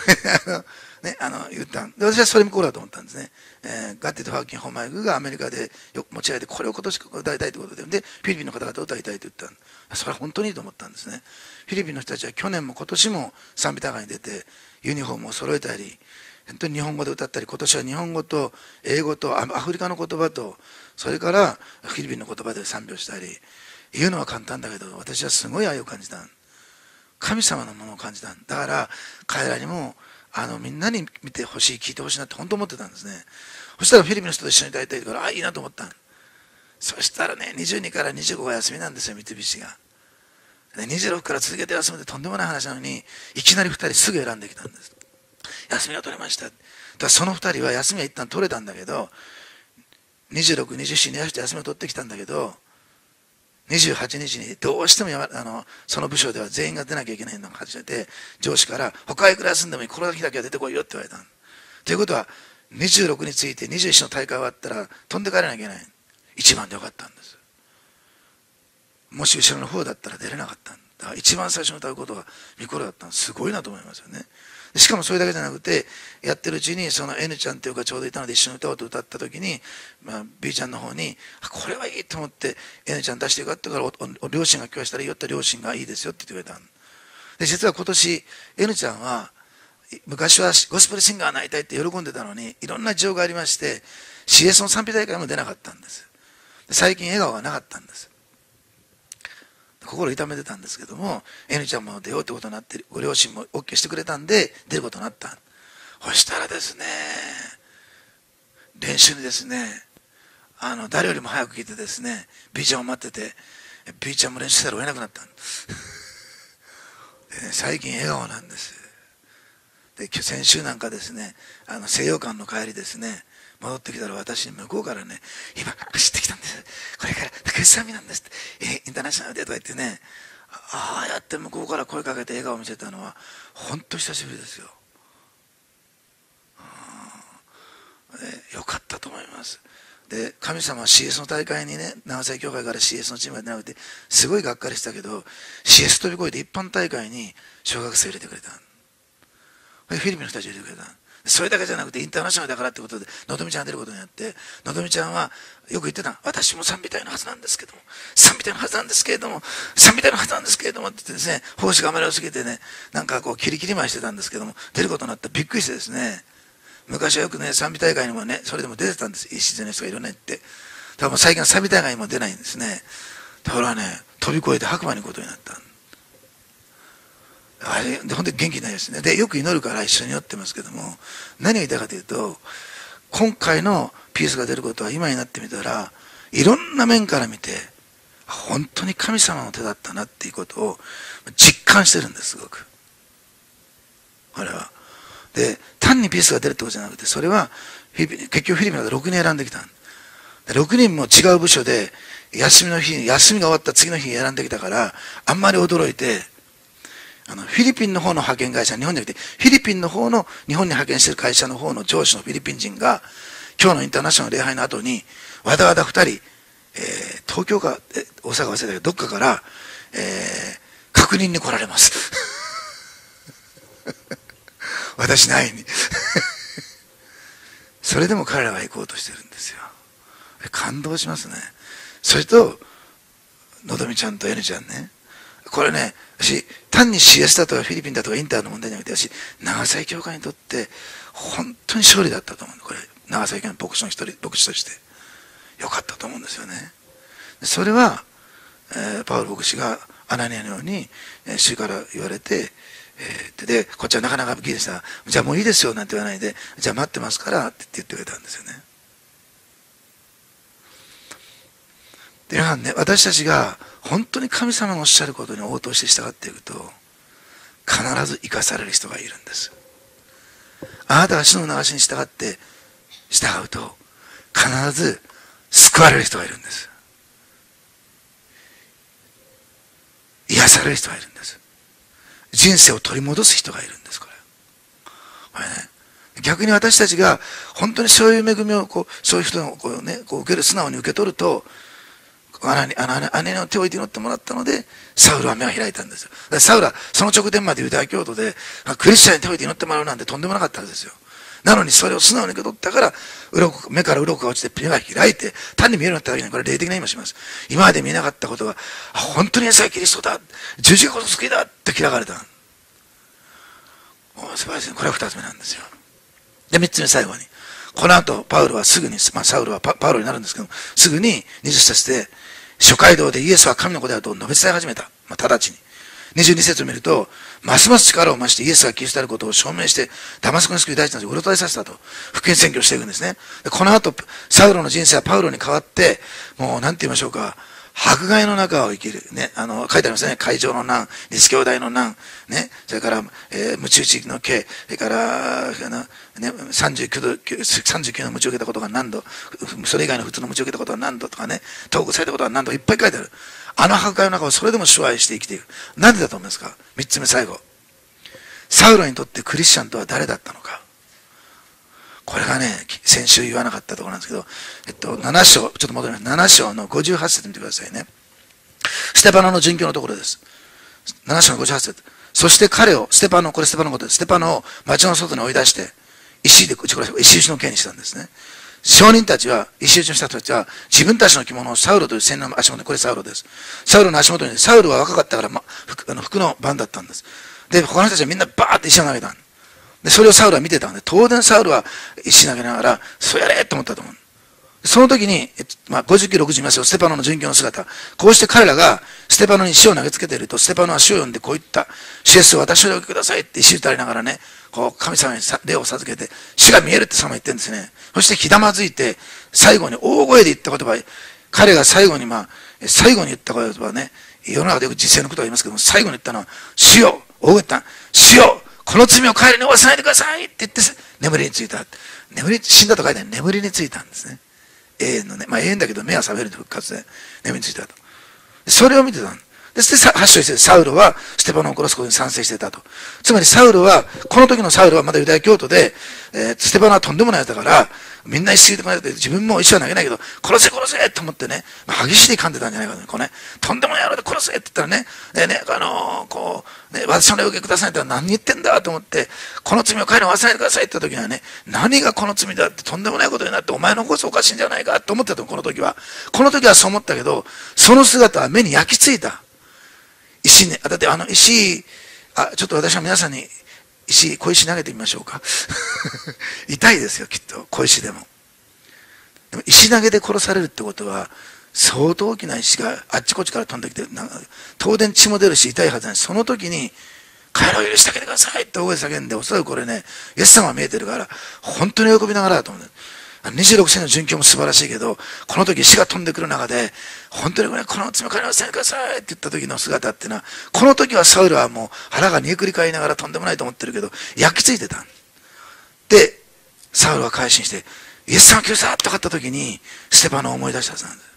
言ったんで、私はそれもこうだと思ったんですね。ガッティとファーキン・ホンマイグがアメリカでよく持ち上げて、これを今年歌いたいということで、フィリピンの方々を歌いたいと言ったん。それは本当にいいと思ったんですね。フィリピンの人たちは去年も今年も賛美大会に出て、ユニフォームを揃えたり、本当に日本語で歌ったり、今年は日本語と英語とアフリカの言葉と、それからフィリピンの言葉で賛美をしたり、言うのは簡単だけど、私はすごい愛を感じた。神様のものを感じた。だから彼らにもみんなに見てほしい、聞いてほしいなって本当思ってたんですね。そしたらフィリピンの人と一緒に歌いたいから、いいなと思った。そしたらね、22から25が休みなんですよ、三菱が。で26から続けて休むってとんでもない話なのに、いきなり2人すぐ選んできたんです。休みが取れました。だからその2人は休みは一旦取れたんだけど、26、27に休みを取ってきたんだけど、28日にどうしてもその部署では全員が出なきゃいけないのが始めて、上司から他へくら休んでもいい、この日だけは出てこいよって言われた。ということは26について21の大会終わったら飛んで帰らなきゃいけない。一番でよかったんです。もし後ろの方だったら出れなかった。だから一番最初に歌うことがミコラだったの、すごいなと思いますよね。しかもそれだけじゃなくて、やってるうちにその N ちゃんっていうかちょうどいたので一緒に歌おうと歌った時に、B ちゃんの方にこれはいいと思って N ちゃん出してよかったから、両親が今日したらいいよって、両親がいいですよって言ってくれた。で実は今年 N ちゃんは昔はゴスペルシンガーになりたいって喜んでたのに、いろんな事情がありまして CS の賛美大会も出なかったんです。最近笑顔がなかったんです。心痛めてたんですけども、 N ちゃんも出ようってことになって、ご両親も OK してくれたんで出ることになった。そしたらですね、練習にですね、誰よりも早く来てですね、 B ちゃんを待ってて、 B ちゃんも練習せざるを得なくなったで、ね、最近笑顔なんです。で先週なんかですね、西洋館の帰りですね、戻ってきたら私に向こうからね、今走ってきたんです、これから竹内さんみなんですって、インターナショナルでとか言ってね、ああやって向こうから声かけて笑顔を見せたのは本当久しぶりですよ。よかったと思います。で神様は CS の大会にね、長崎教会から CS のチームが出なくてすごいがっかりしたけど、 CS 飛び越えて一般大会に小学生入れてくれた。フィリピンの人たち入れてくれた。それだけじゃなくてインターナショナルだからってことでのぞみちゃんが出ることになって、のぞみちゃんはよく言ってた、私も賛美隊のはずなんですけども、賛美隊のはずなんですけれども、賛美隊のはずなんですけれどもって言ってですね、奉仕があまり多すぎてね、なんかこうキリキリ舞いしてたんですけども、出ることになったらびっくりしてですね、昔はよくね賛美大会にもねそれでも出てたんです。自然の人がいるねって。だから最近は賛美大会にも出ないんですね。だからね、飛び越えて白馬に行くことになった。あれ本当に元気ないですね。でよく祈るから一緒に祈ってますけども、何を言いたいかというと、今回のピースが出ることは今になってみたらいろんな面から見て本当に神様の手だったなっていうことを実感してるんです。すごくあれは。で単にピースが出るってことじゃなくて、それは結局フィリピンで6人選んできた。6人も違う部署で休みの日、休みが終わった次の日に選んできたから、あんまり驚いて、フィリピンの方の派遣会社、日本じゃなくてフィリピンの方の日本に派遣してる会社の方の上司のフィリピン人が今日のインターナショナル礼拝の後にわざわざ2人、東京か大阪忘れたけどどっかから、確認に来られます私に会いにそれでも彼らは行こうとしてるんですよ。感動しますね。それとのぞみちゃんと N ちゃんね、これね、私単に CS だとかフィリピンだとかインターの問題じゃなくて、私長崎教会にとって本当に勝利だったと思う。これ長崎教会の牧師の一人、牧師としてよかったと思うんですよね。それは、パウロ牧師がアナニアのように主から言われて、でこっちはなかなかギリしたら、じゃあもういいですよなんて言わないで、じゃあ待ってますからって言ってくれたんですよね。で皆さんね、私たちが本当に神様のおっしゃることに応答して従っていくと必ず生かされる人がいるんです。あなたが主の流しに従って従うと必ず救われる人がいるんです。癒される人がいるんです。人生を取り戻す人がいるんです。これね、逆に私たちが本当にそういう恵みをそういう人を受ける、素直に受け取ると、 姉の手を置いて祈ってもらったので、サウルは目が開いたんですよ。だからサウルはその直前までユダヤ教徒で、クリスチャンに手を置いて祈ってもらうなんてとんでもなかったんですよ。なのにそれを素直に受け取ったから、目から鱗が落ちて目が開いて、単に見えるようになっただけに、これ霊的な意味をします。今まで見えなかったことが、本当にイエスはキリストだ、十字架こそ救いだって開かれた。もう素晴らしい。これは二つ目なんですよ。で、三つ目最後に。この後、パウルはすぐに、サウルはパウロになるんですけど、すぐに20節で、諸街道でイエスは神の子であると述べ伝え始めた。直ちに。22節を見ると、ますます力を増してイエスがキリストであることを証明して、ダマスコに救い大地のうろたえさせたと、福音宣教していくんですね。でこの後、サウロの人生はパウロに変わって、もう、なんて言いましょうか、迫害の中を生きる。ね、書いてありますね。海上の難、立兄弟の難、ね、それから、鞭打ちの刑、それから、ね、39の鞭を受けたことが何度、それ以外の普通の鞭を受けたことは何度とかね、投獄されたことは何度、いっぱい書いてある。あの迫害の中をそれでも主愛して生きていく。なんでだと思いますか？三つ目最後。サウロにとってクリスチャンとは誰だったのか。これがね、先週言わなかったところなんですけど、7章、ちょっと戻ります。7章の58節見てくださいね。ステパノの殉教のところです。7章の58節。そして彼を、これステパノのことです。ステパノを町の外に追い出して、石打ちの刑にしたんですね。証人たちは、石打ちの人たちは、自分たちの着物をサウロという洗脳の足元に、これサウロです。サウロの足元に、サウロは若かったから、服の番だったんです。で、他の人たちはみんなバーって石を投げた。で、それをサウルは見てたんで、当然サウルは石投げながら、そうやれと思ったと思う。その時に、59、60いますよ、ステパノの殉教の姿。こうして彼らが、ステパノに石を投げつけていると、ステパノは主を呼んでこう言った。主イエスを私をお受けくださいって石打たれながらね、こう、神様に霊を授けて、死が見えるってそのまま言ってるんですね。そしてひだまずいて、最後に大声で言った言葉、彼が最後に最後に言った言葉はね、世の中でよく実践のことを言いますけども、最後に言ったのは、主よ、大声言った。主よ、この罪を彼に負わせないでくださいって言って眠りについた。死んだと書いてある。眠りについたんですね。永遠のね。永遠だけど目は覚める復活で眠りについたと。それを見てたんです。で、8章してサウルはステパノを殺すことに賛成してたと。つまりサウルは、この時のサウルはまだユダヤ教徒で、ステパノはとんでもないやつだから、みんな石ついてこないで自分も石は投げないけど、殺せ殺せと思ってね、激しい噛んでたんじゃないかと。こうね、とんでもない野郎で殺せって言ったらね、私の霊を受けくださいって言ったら何言ってんだと思って、この罪を彼に負わせないでくださいって言った時にはね、何がこの罪だってとんでもないことになって、お前のこそおかしいんじゃないかと思ってたこの時は。この時はそう思ったけど、その姿は目に焼き付いた。石ね、だって石、ちょっと私は皆さんに小石投げてみましょうか。痛いですよ、きっと。小石でも。でも石投げで殺されるってことは、相当大きな石があっちこっちから飛んできて、当然血も出るし痛いはずなんです。その時に、彼を許してあげてくださいって大声叫んで、おそらくこれね、イエス様が見えてるから、本当に喜びながらだと思う。26世の殉教も素晴らしいけど、この時死が飛んでくる中で、本当にこの罪を彼に負わせないでくださいって言った時の姿っていうのは、この時はサウルはもう腹が煮えくり返りながらとんでもないと思ってるけど、焼き付いてた。で、サウルは改心して、イエス様救済とかった時に、ステパノを思い出したはずなんです。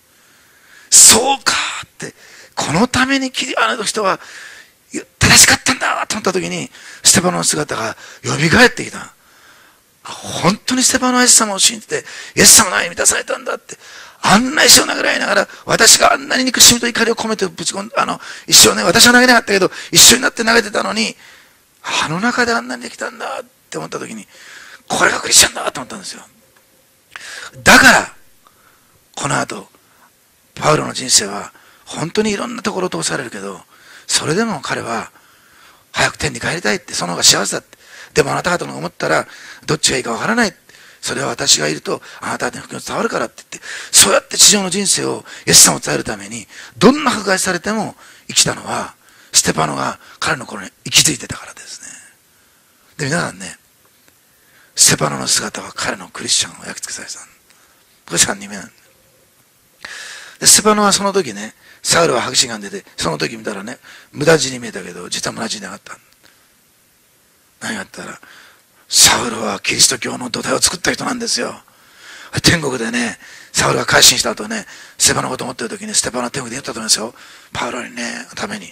そうかって、このためにあの人は正しかったんだと思った時に、ステパノの姿が蘇ってきた。本当にステパノはイエス様を信じて、イエス様の愛に満たされたんだって、あんな石を投げられながら、私があんなに憎しみと怒りを込めてぶち込んだ、石をね、私は投げなかったけど、一緒になって投げてたのに、あの中であんなにできたんだって思った時に、これがクリスチャンだと思ったんですよ。だから、この後、パウロの人生は、本当にいろんなところを通されるけど、それでも彼は、早く天に帰りたいって、その方が幸せだって。でもあなた方の思ったら、どっちがいいかわからない。それは私がいると、あなた方に福音を伝わるからって言って、そうやって地上の人生をイエス様を伝えるために、どんな迫害されても生きたのは、ステパノが彼の頃に息づいてたからですね。で、皆さんね、ステパノの姿は彼のクリスチャンを焼き付けされた。これ3人目なんだ。で、ステパノはその時ね、サウルは激しいがんでて、その時見たらね、無駄死に見えたけど、実は無駄死になかった。何があったら、サウルはキリスト教の土台を作った人なんですよ。天国でね、サウルが改心した後ね、ステパノのことを思ってる時に、ステパノは天国で言ったと思いますよ。パウロにね、ために。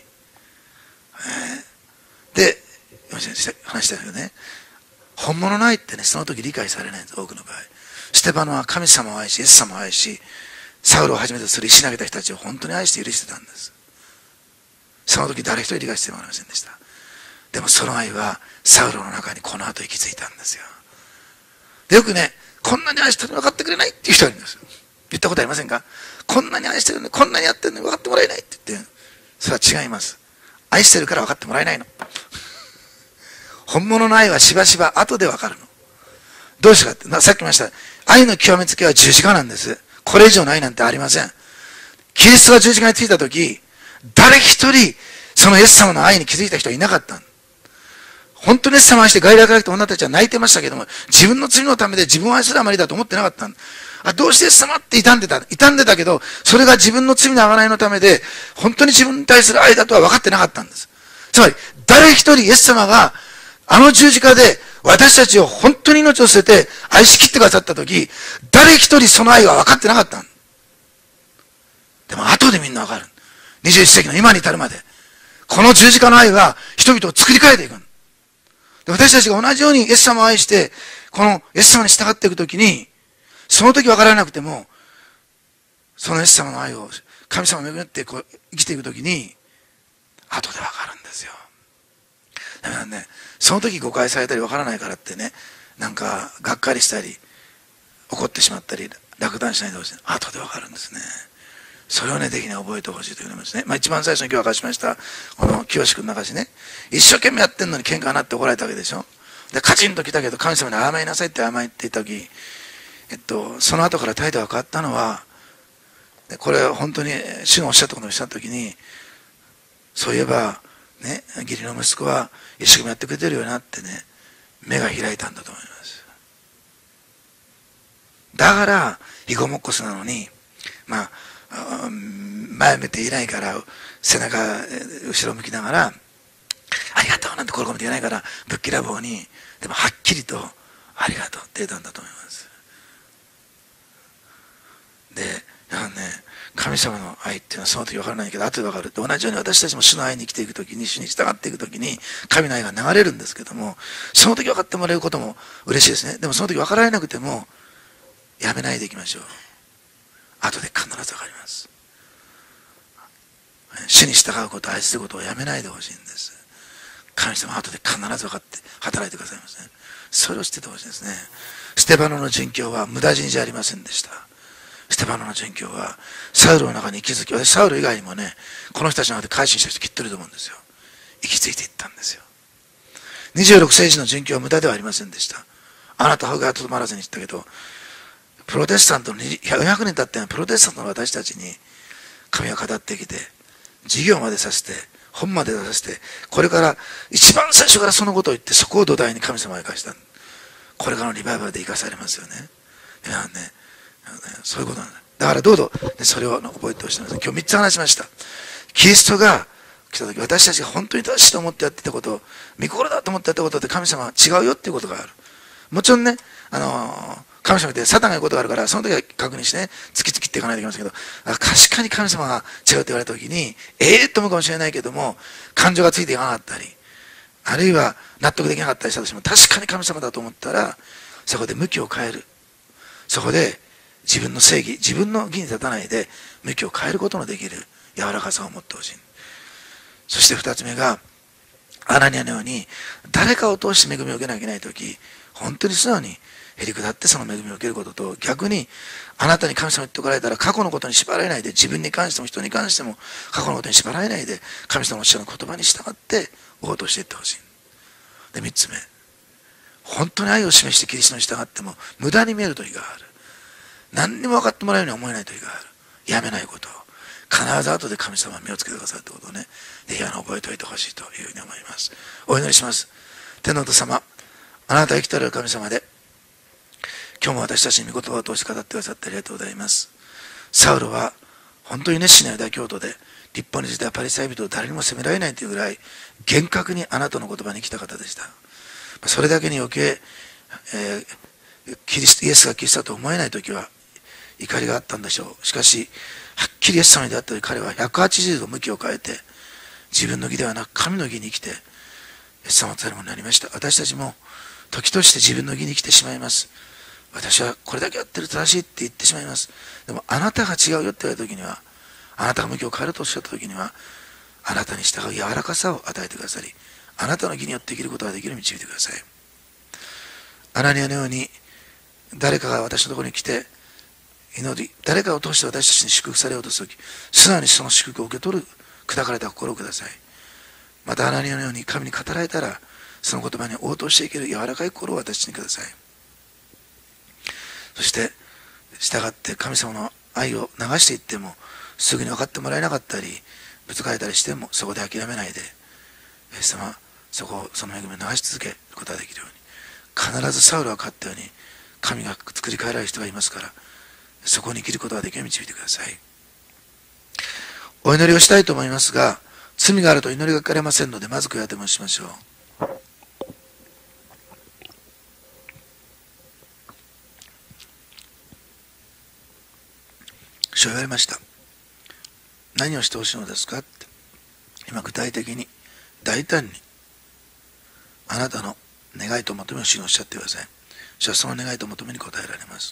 で、話したけどね、本物の愛ってね、その時理解されないんです、多くの場合。ステパノは神様を愛し、イエス様を愛し、 サウルをはじめとする石投げた人たちを本当に愛して許してたんです。その時誰一人理解してもらえませんでした。でもその愛はサウルの中にこの後息づいたんですよ。でよくね、こんなに愛してるの分かってくれないっていう人がいるんですよ。言ったことありませんか？こんなに愛してるのに、こんなにやってるのに分かってもらえないって言って、それは違います。愛してるから分かってもらえないの。本物の愛はしばしば後で分かるの。どうしてかって、さっき言いました、愛の極めつけは十字架なんです。これ以上の愛なんてありません。キリストが十字架についた時、誰一人そのイエス様の愛に気づいた人はいなかった。本当にイエス様を愛して外来から来た女たちは泣いてましたけども、自分の罪のためで自分を愛するあまりだと思ってなかった。どうしてイエス様って傷んでたけど、それが自分の罪の贖いのためで、本当に自分に対する愛だとは分かってなかったんです。つまり、誰一人イエス様が、あの十字架で私たちを本当に命を捨てて愛しきってくださったとき、誰一人その愛は分かってなかった。でも後でみんな分かる。21世紀の今に至るまで。この十字架の愛は人々を作り変えていく。で私たちが同じようにイエス様を愛して、このイエス様に従っていくときに、その時分からなくても、そのイエス様の愛を神様を巡ってこう生きていくときに、後で分かるんですよ。だからね、その時誤解されたり分からないからってね、なんかがっかりしたり怒ってしまったり落胆しないでほしい。後で分かるんですね。それをね、できない覚えてほしいということですね。一番最初に今日明かしましたこの清志君の証ね、一生懸命やってんのに喧嘩になって怒られたわけでしょ。でカチンと来たけど神様に甘えなさいって甘えって言った時、その後から態度が変わったのは、これ本当に主のおっしゃったことをした時に、そういえばね、義理の息子は一生懸命やってくれてるよなってね、目が開いたんだと思います。だからひごもっこすなのに、前見ていないから背中後ろ向きながらありがとうなんて心込めて言えないから、ぶっきらぼうにでもはっきりとありがとうって言ったんだと思います。でやはりね、神様の愛っていうのはその時分からないけど後で分かる。同じように私たちも主の愛に生きていく時に、主に従っていく時に神の愛が流れるんですけども、その時分かってもらえることも嬉しいですね。でもその時分かられなくてもやめないでいきましょう。後で必ず分かります。主に従うこと、愛することをやめないでほしいんです。神様は後で必ず分かって働いてくださいますね。それを知っててほしいですね。ステパノの殉教は無駄死にじゃありませんでした。ステパノの殉教はサウルの中に息づき、私サウル以外にもね、この人たちの中で改心した人きっといると思うんですよ。息づいていったんですよ。26世紀の殉教は無駄ではありませんでした。あなたはとどまらずに言ったけど、プロテスタントの400年経ってプロテスタントの私たちに神が語ってきて、授業までさせて本まで出させて、これから一番最初からそのことを言って、そこを土台に神様が生かした。これからのリバイバルで生かされますよね。そういうことなんだ。だからどうぞそれを覚えてほしいんです。今日3つ話しました。キリストが来た時、私たちが本当に正しいと思ってやってたこと、御心だと思ってやったことって神様は違うよっていうことがある。もちろんね、神様ってサタンが言うことがあるから、その時は確認してね、突き突きっていかないといけませんけど、確かに神様が違うって言われた時に、と思うかもしれないけども、感情がついていかなかったり、あるいは納得できなかったりしたとしても、確かに神様だと思ったら、そこで向きを変える。そこで自分の正義、自分の義に立たないで向きを変えることのできる柔らかさを持ってほしい。そして2つ目が、アナニアのように誰かを通して恵みを受けなきゃいけない時、本当に素直にへり下ってその恵みを受けることと、逆にあなたに神様に言っておかれたら過去のことに縛られないで、自分に関しても人に関しても過去のことに縛られないで、神様のおっしゃる言葉に従って応答していってほしい。で3つ目、本当に愛を示してキリストに従っても無駄に見える時がある。何にも分かってもらうように思えない時がある。やめないこと、必ず後で神様は目をつけてくださるということをね、ぜひ覚えておいてほしいというふうに思います。お祈りします。天のお父様、あなたは生きておられる神様で、今日も私たちに御言葉を通して語ってくださってありがとうございます。サウロは本当に熱心なユダヤ教徒で、立法についてはパリサイ人を誰にも責められないというぐらい厳格にあなたの言葉に来た方でした。それだけに余計、イエスがキリストだと思えない時は怒りがあったんでしょう。しかしはっきりイエス様に出会った時、彼は180度向きを変えて、自分の義ではなく神の義に生きてイエス様となるものになりました。私たちも時として自分の義に生きてしまいます。 私はこれだけやってる正しいって言ってしまいます。でもあなたが違うよって言われた時には、あなたが向きを変えるとおっしゃった時には、あなたに従う柔らかさを与えてくださり、あなたの義によって生きることができるように導いてください。アナニアのように誰かが私のところに来て祈り、誰かを通して私たちに祝福されようとするとき、素直にその祝福を受け取る砕かれた心をください。またアナニアのように神に語られたら、その言葉に応答していける柔らかい心を私にください。そして従って神様の愛を流していってもすぐに分かってもらえなかったりぶつかれたりしても、そこで諦めないで、イエス様、その恵みを流し続けることができるように、必ずサウルが勝ったように神が作り変えられる人がいますから、そこに生きることができるように導いてください。お祈りをしたいと思いますが、罪があると祈りがかかれませんので、まず悔い改めをしましょう。主は言われました。何をしてほしいのですかって。今具体的に大胆にあなたの願いと求めを主におっしゃってください。主はその願いと求めに応えられます。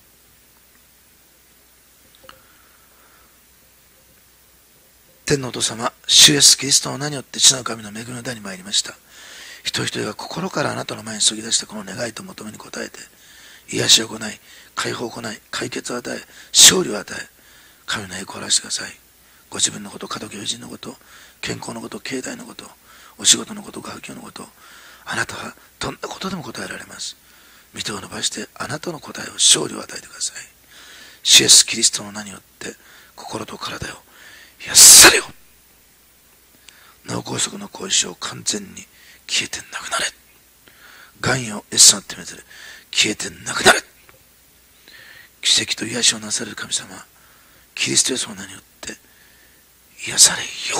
天のお父様、主イエスキリストの名によって父なる神の恵みの台に参りました。一人一人が心からあなたの前に注ぎ出したこの願いと求めに応えて、癒しを行い、解放を行い、解決を与え、勝利を与え、神の栄光を表してください。ご自分のこと、家族、友人のこと、健康のこと、経済のこと、お仕事のこと、学業のこと、あなたはどんなことでも答えられます。御手を伸ばしてあなたの答えを、勝利を与えてください。主イエスキリストの名によって心と体を癒されよ。脳梗塞の後遺症完全に消えてなくなれ。がんよイエス様ってめてる消えてなくなれ。奇跡と癒しをなされる神様、キリストイエスの名によって癒されよ。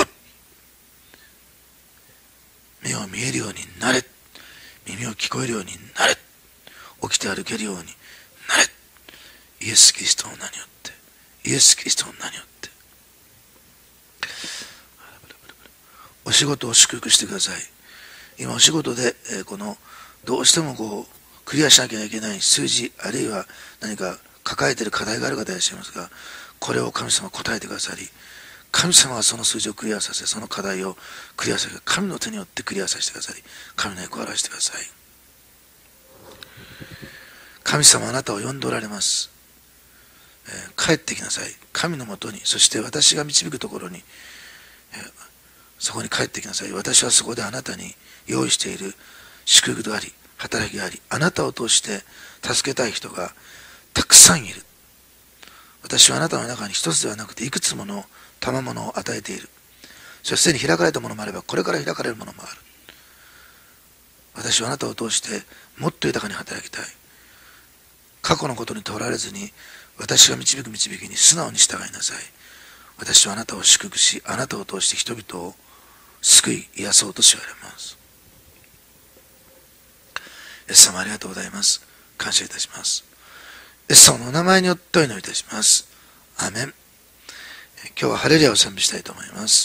目を見えるようになれ。耳を聞こえるようになれ。起きて歩けるようになれ。イエス・キリストの名によって、イエス・キリストの名によって、お仕事を祝福してください。今お仕事で、どうしてもクリアしなきゃいけない数字、あるいは何か抱えている課題がある方いらっしゃいますが、これを神様答えてくださり、神様はその数字をクリアさせ、その課題をクリアさせ、神の手によってクリアさせてくださり、神の栄光を表してください。神様、あなたを呼んでおられます。帰ってきなさい。神のもとに、そして私が導くところに、そこに帰ってきなさい。私はそこであなたに用意している祝福があり、働きがあり、あなたを通して助けたい人がたくさんいる。私はあなたの中に一つではなくていくつもの賜物を与えている。そしてすでに開かれたものもあれば、これから開かれるものもある。私はあなたを通してもっと豊かに働きたい。過去のことにとらわれずに、私が導く導きに素直に従いなさい。私はあなたを祝福し、あなたを通して人々を救い癒そうとし言われます。イエス様、ありがとうございます。感謝いたします。イエス様のお名前によってお祈りいたします。アーメン。今日はハレルヤを賛美したいと思います。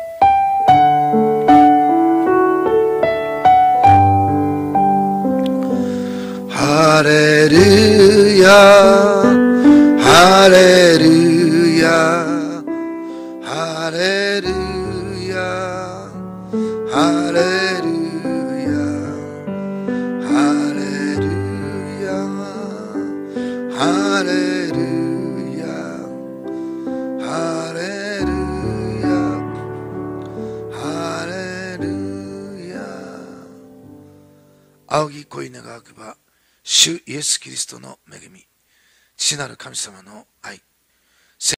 ハレルヤ、ハレルヤ、ハレルヤ、ハレルヤ、ハレルヤ、ハレルヤ、ハレルヤ、ハレルヤ。仰ぎ恋願わくば主イエスキリストの恵み、父なる神様の愛、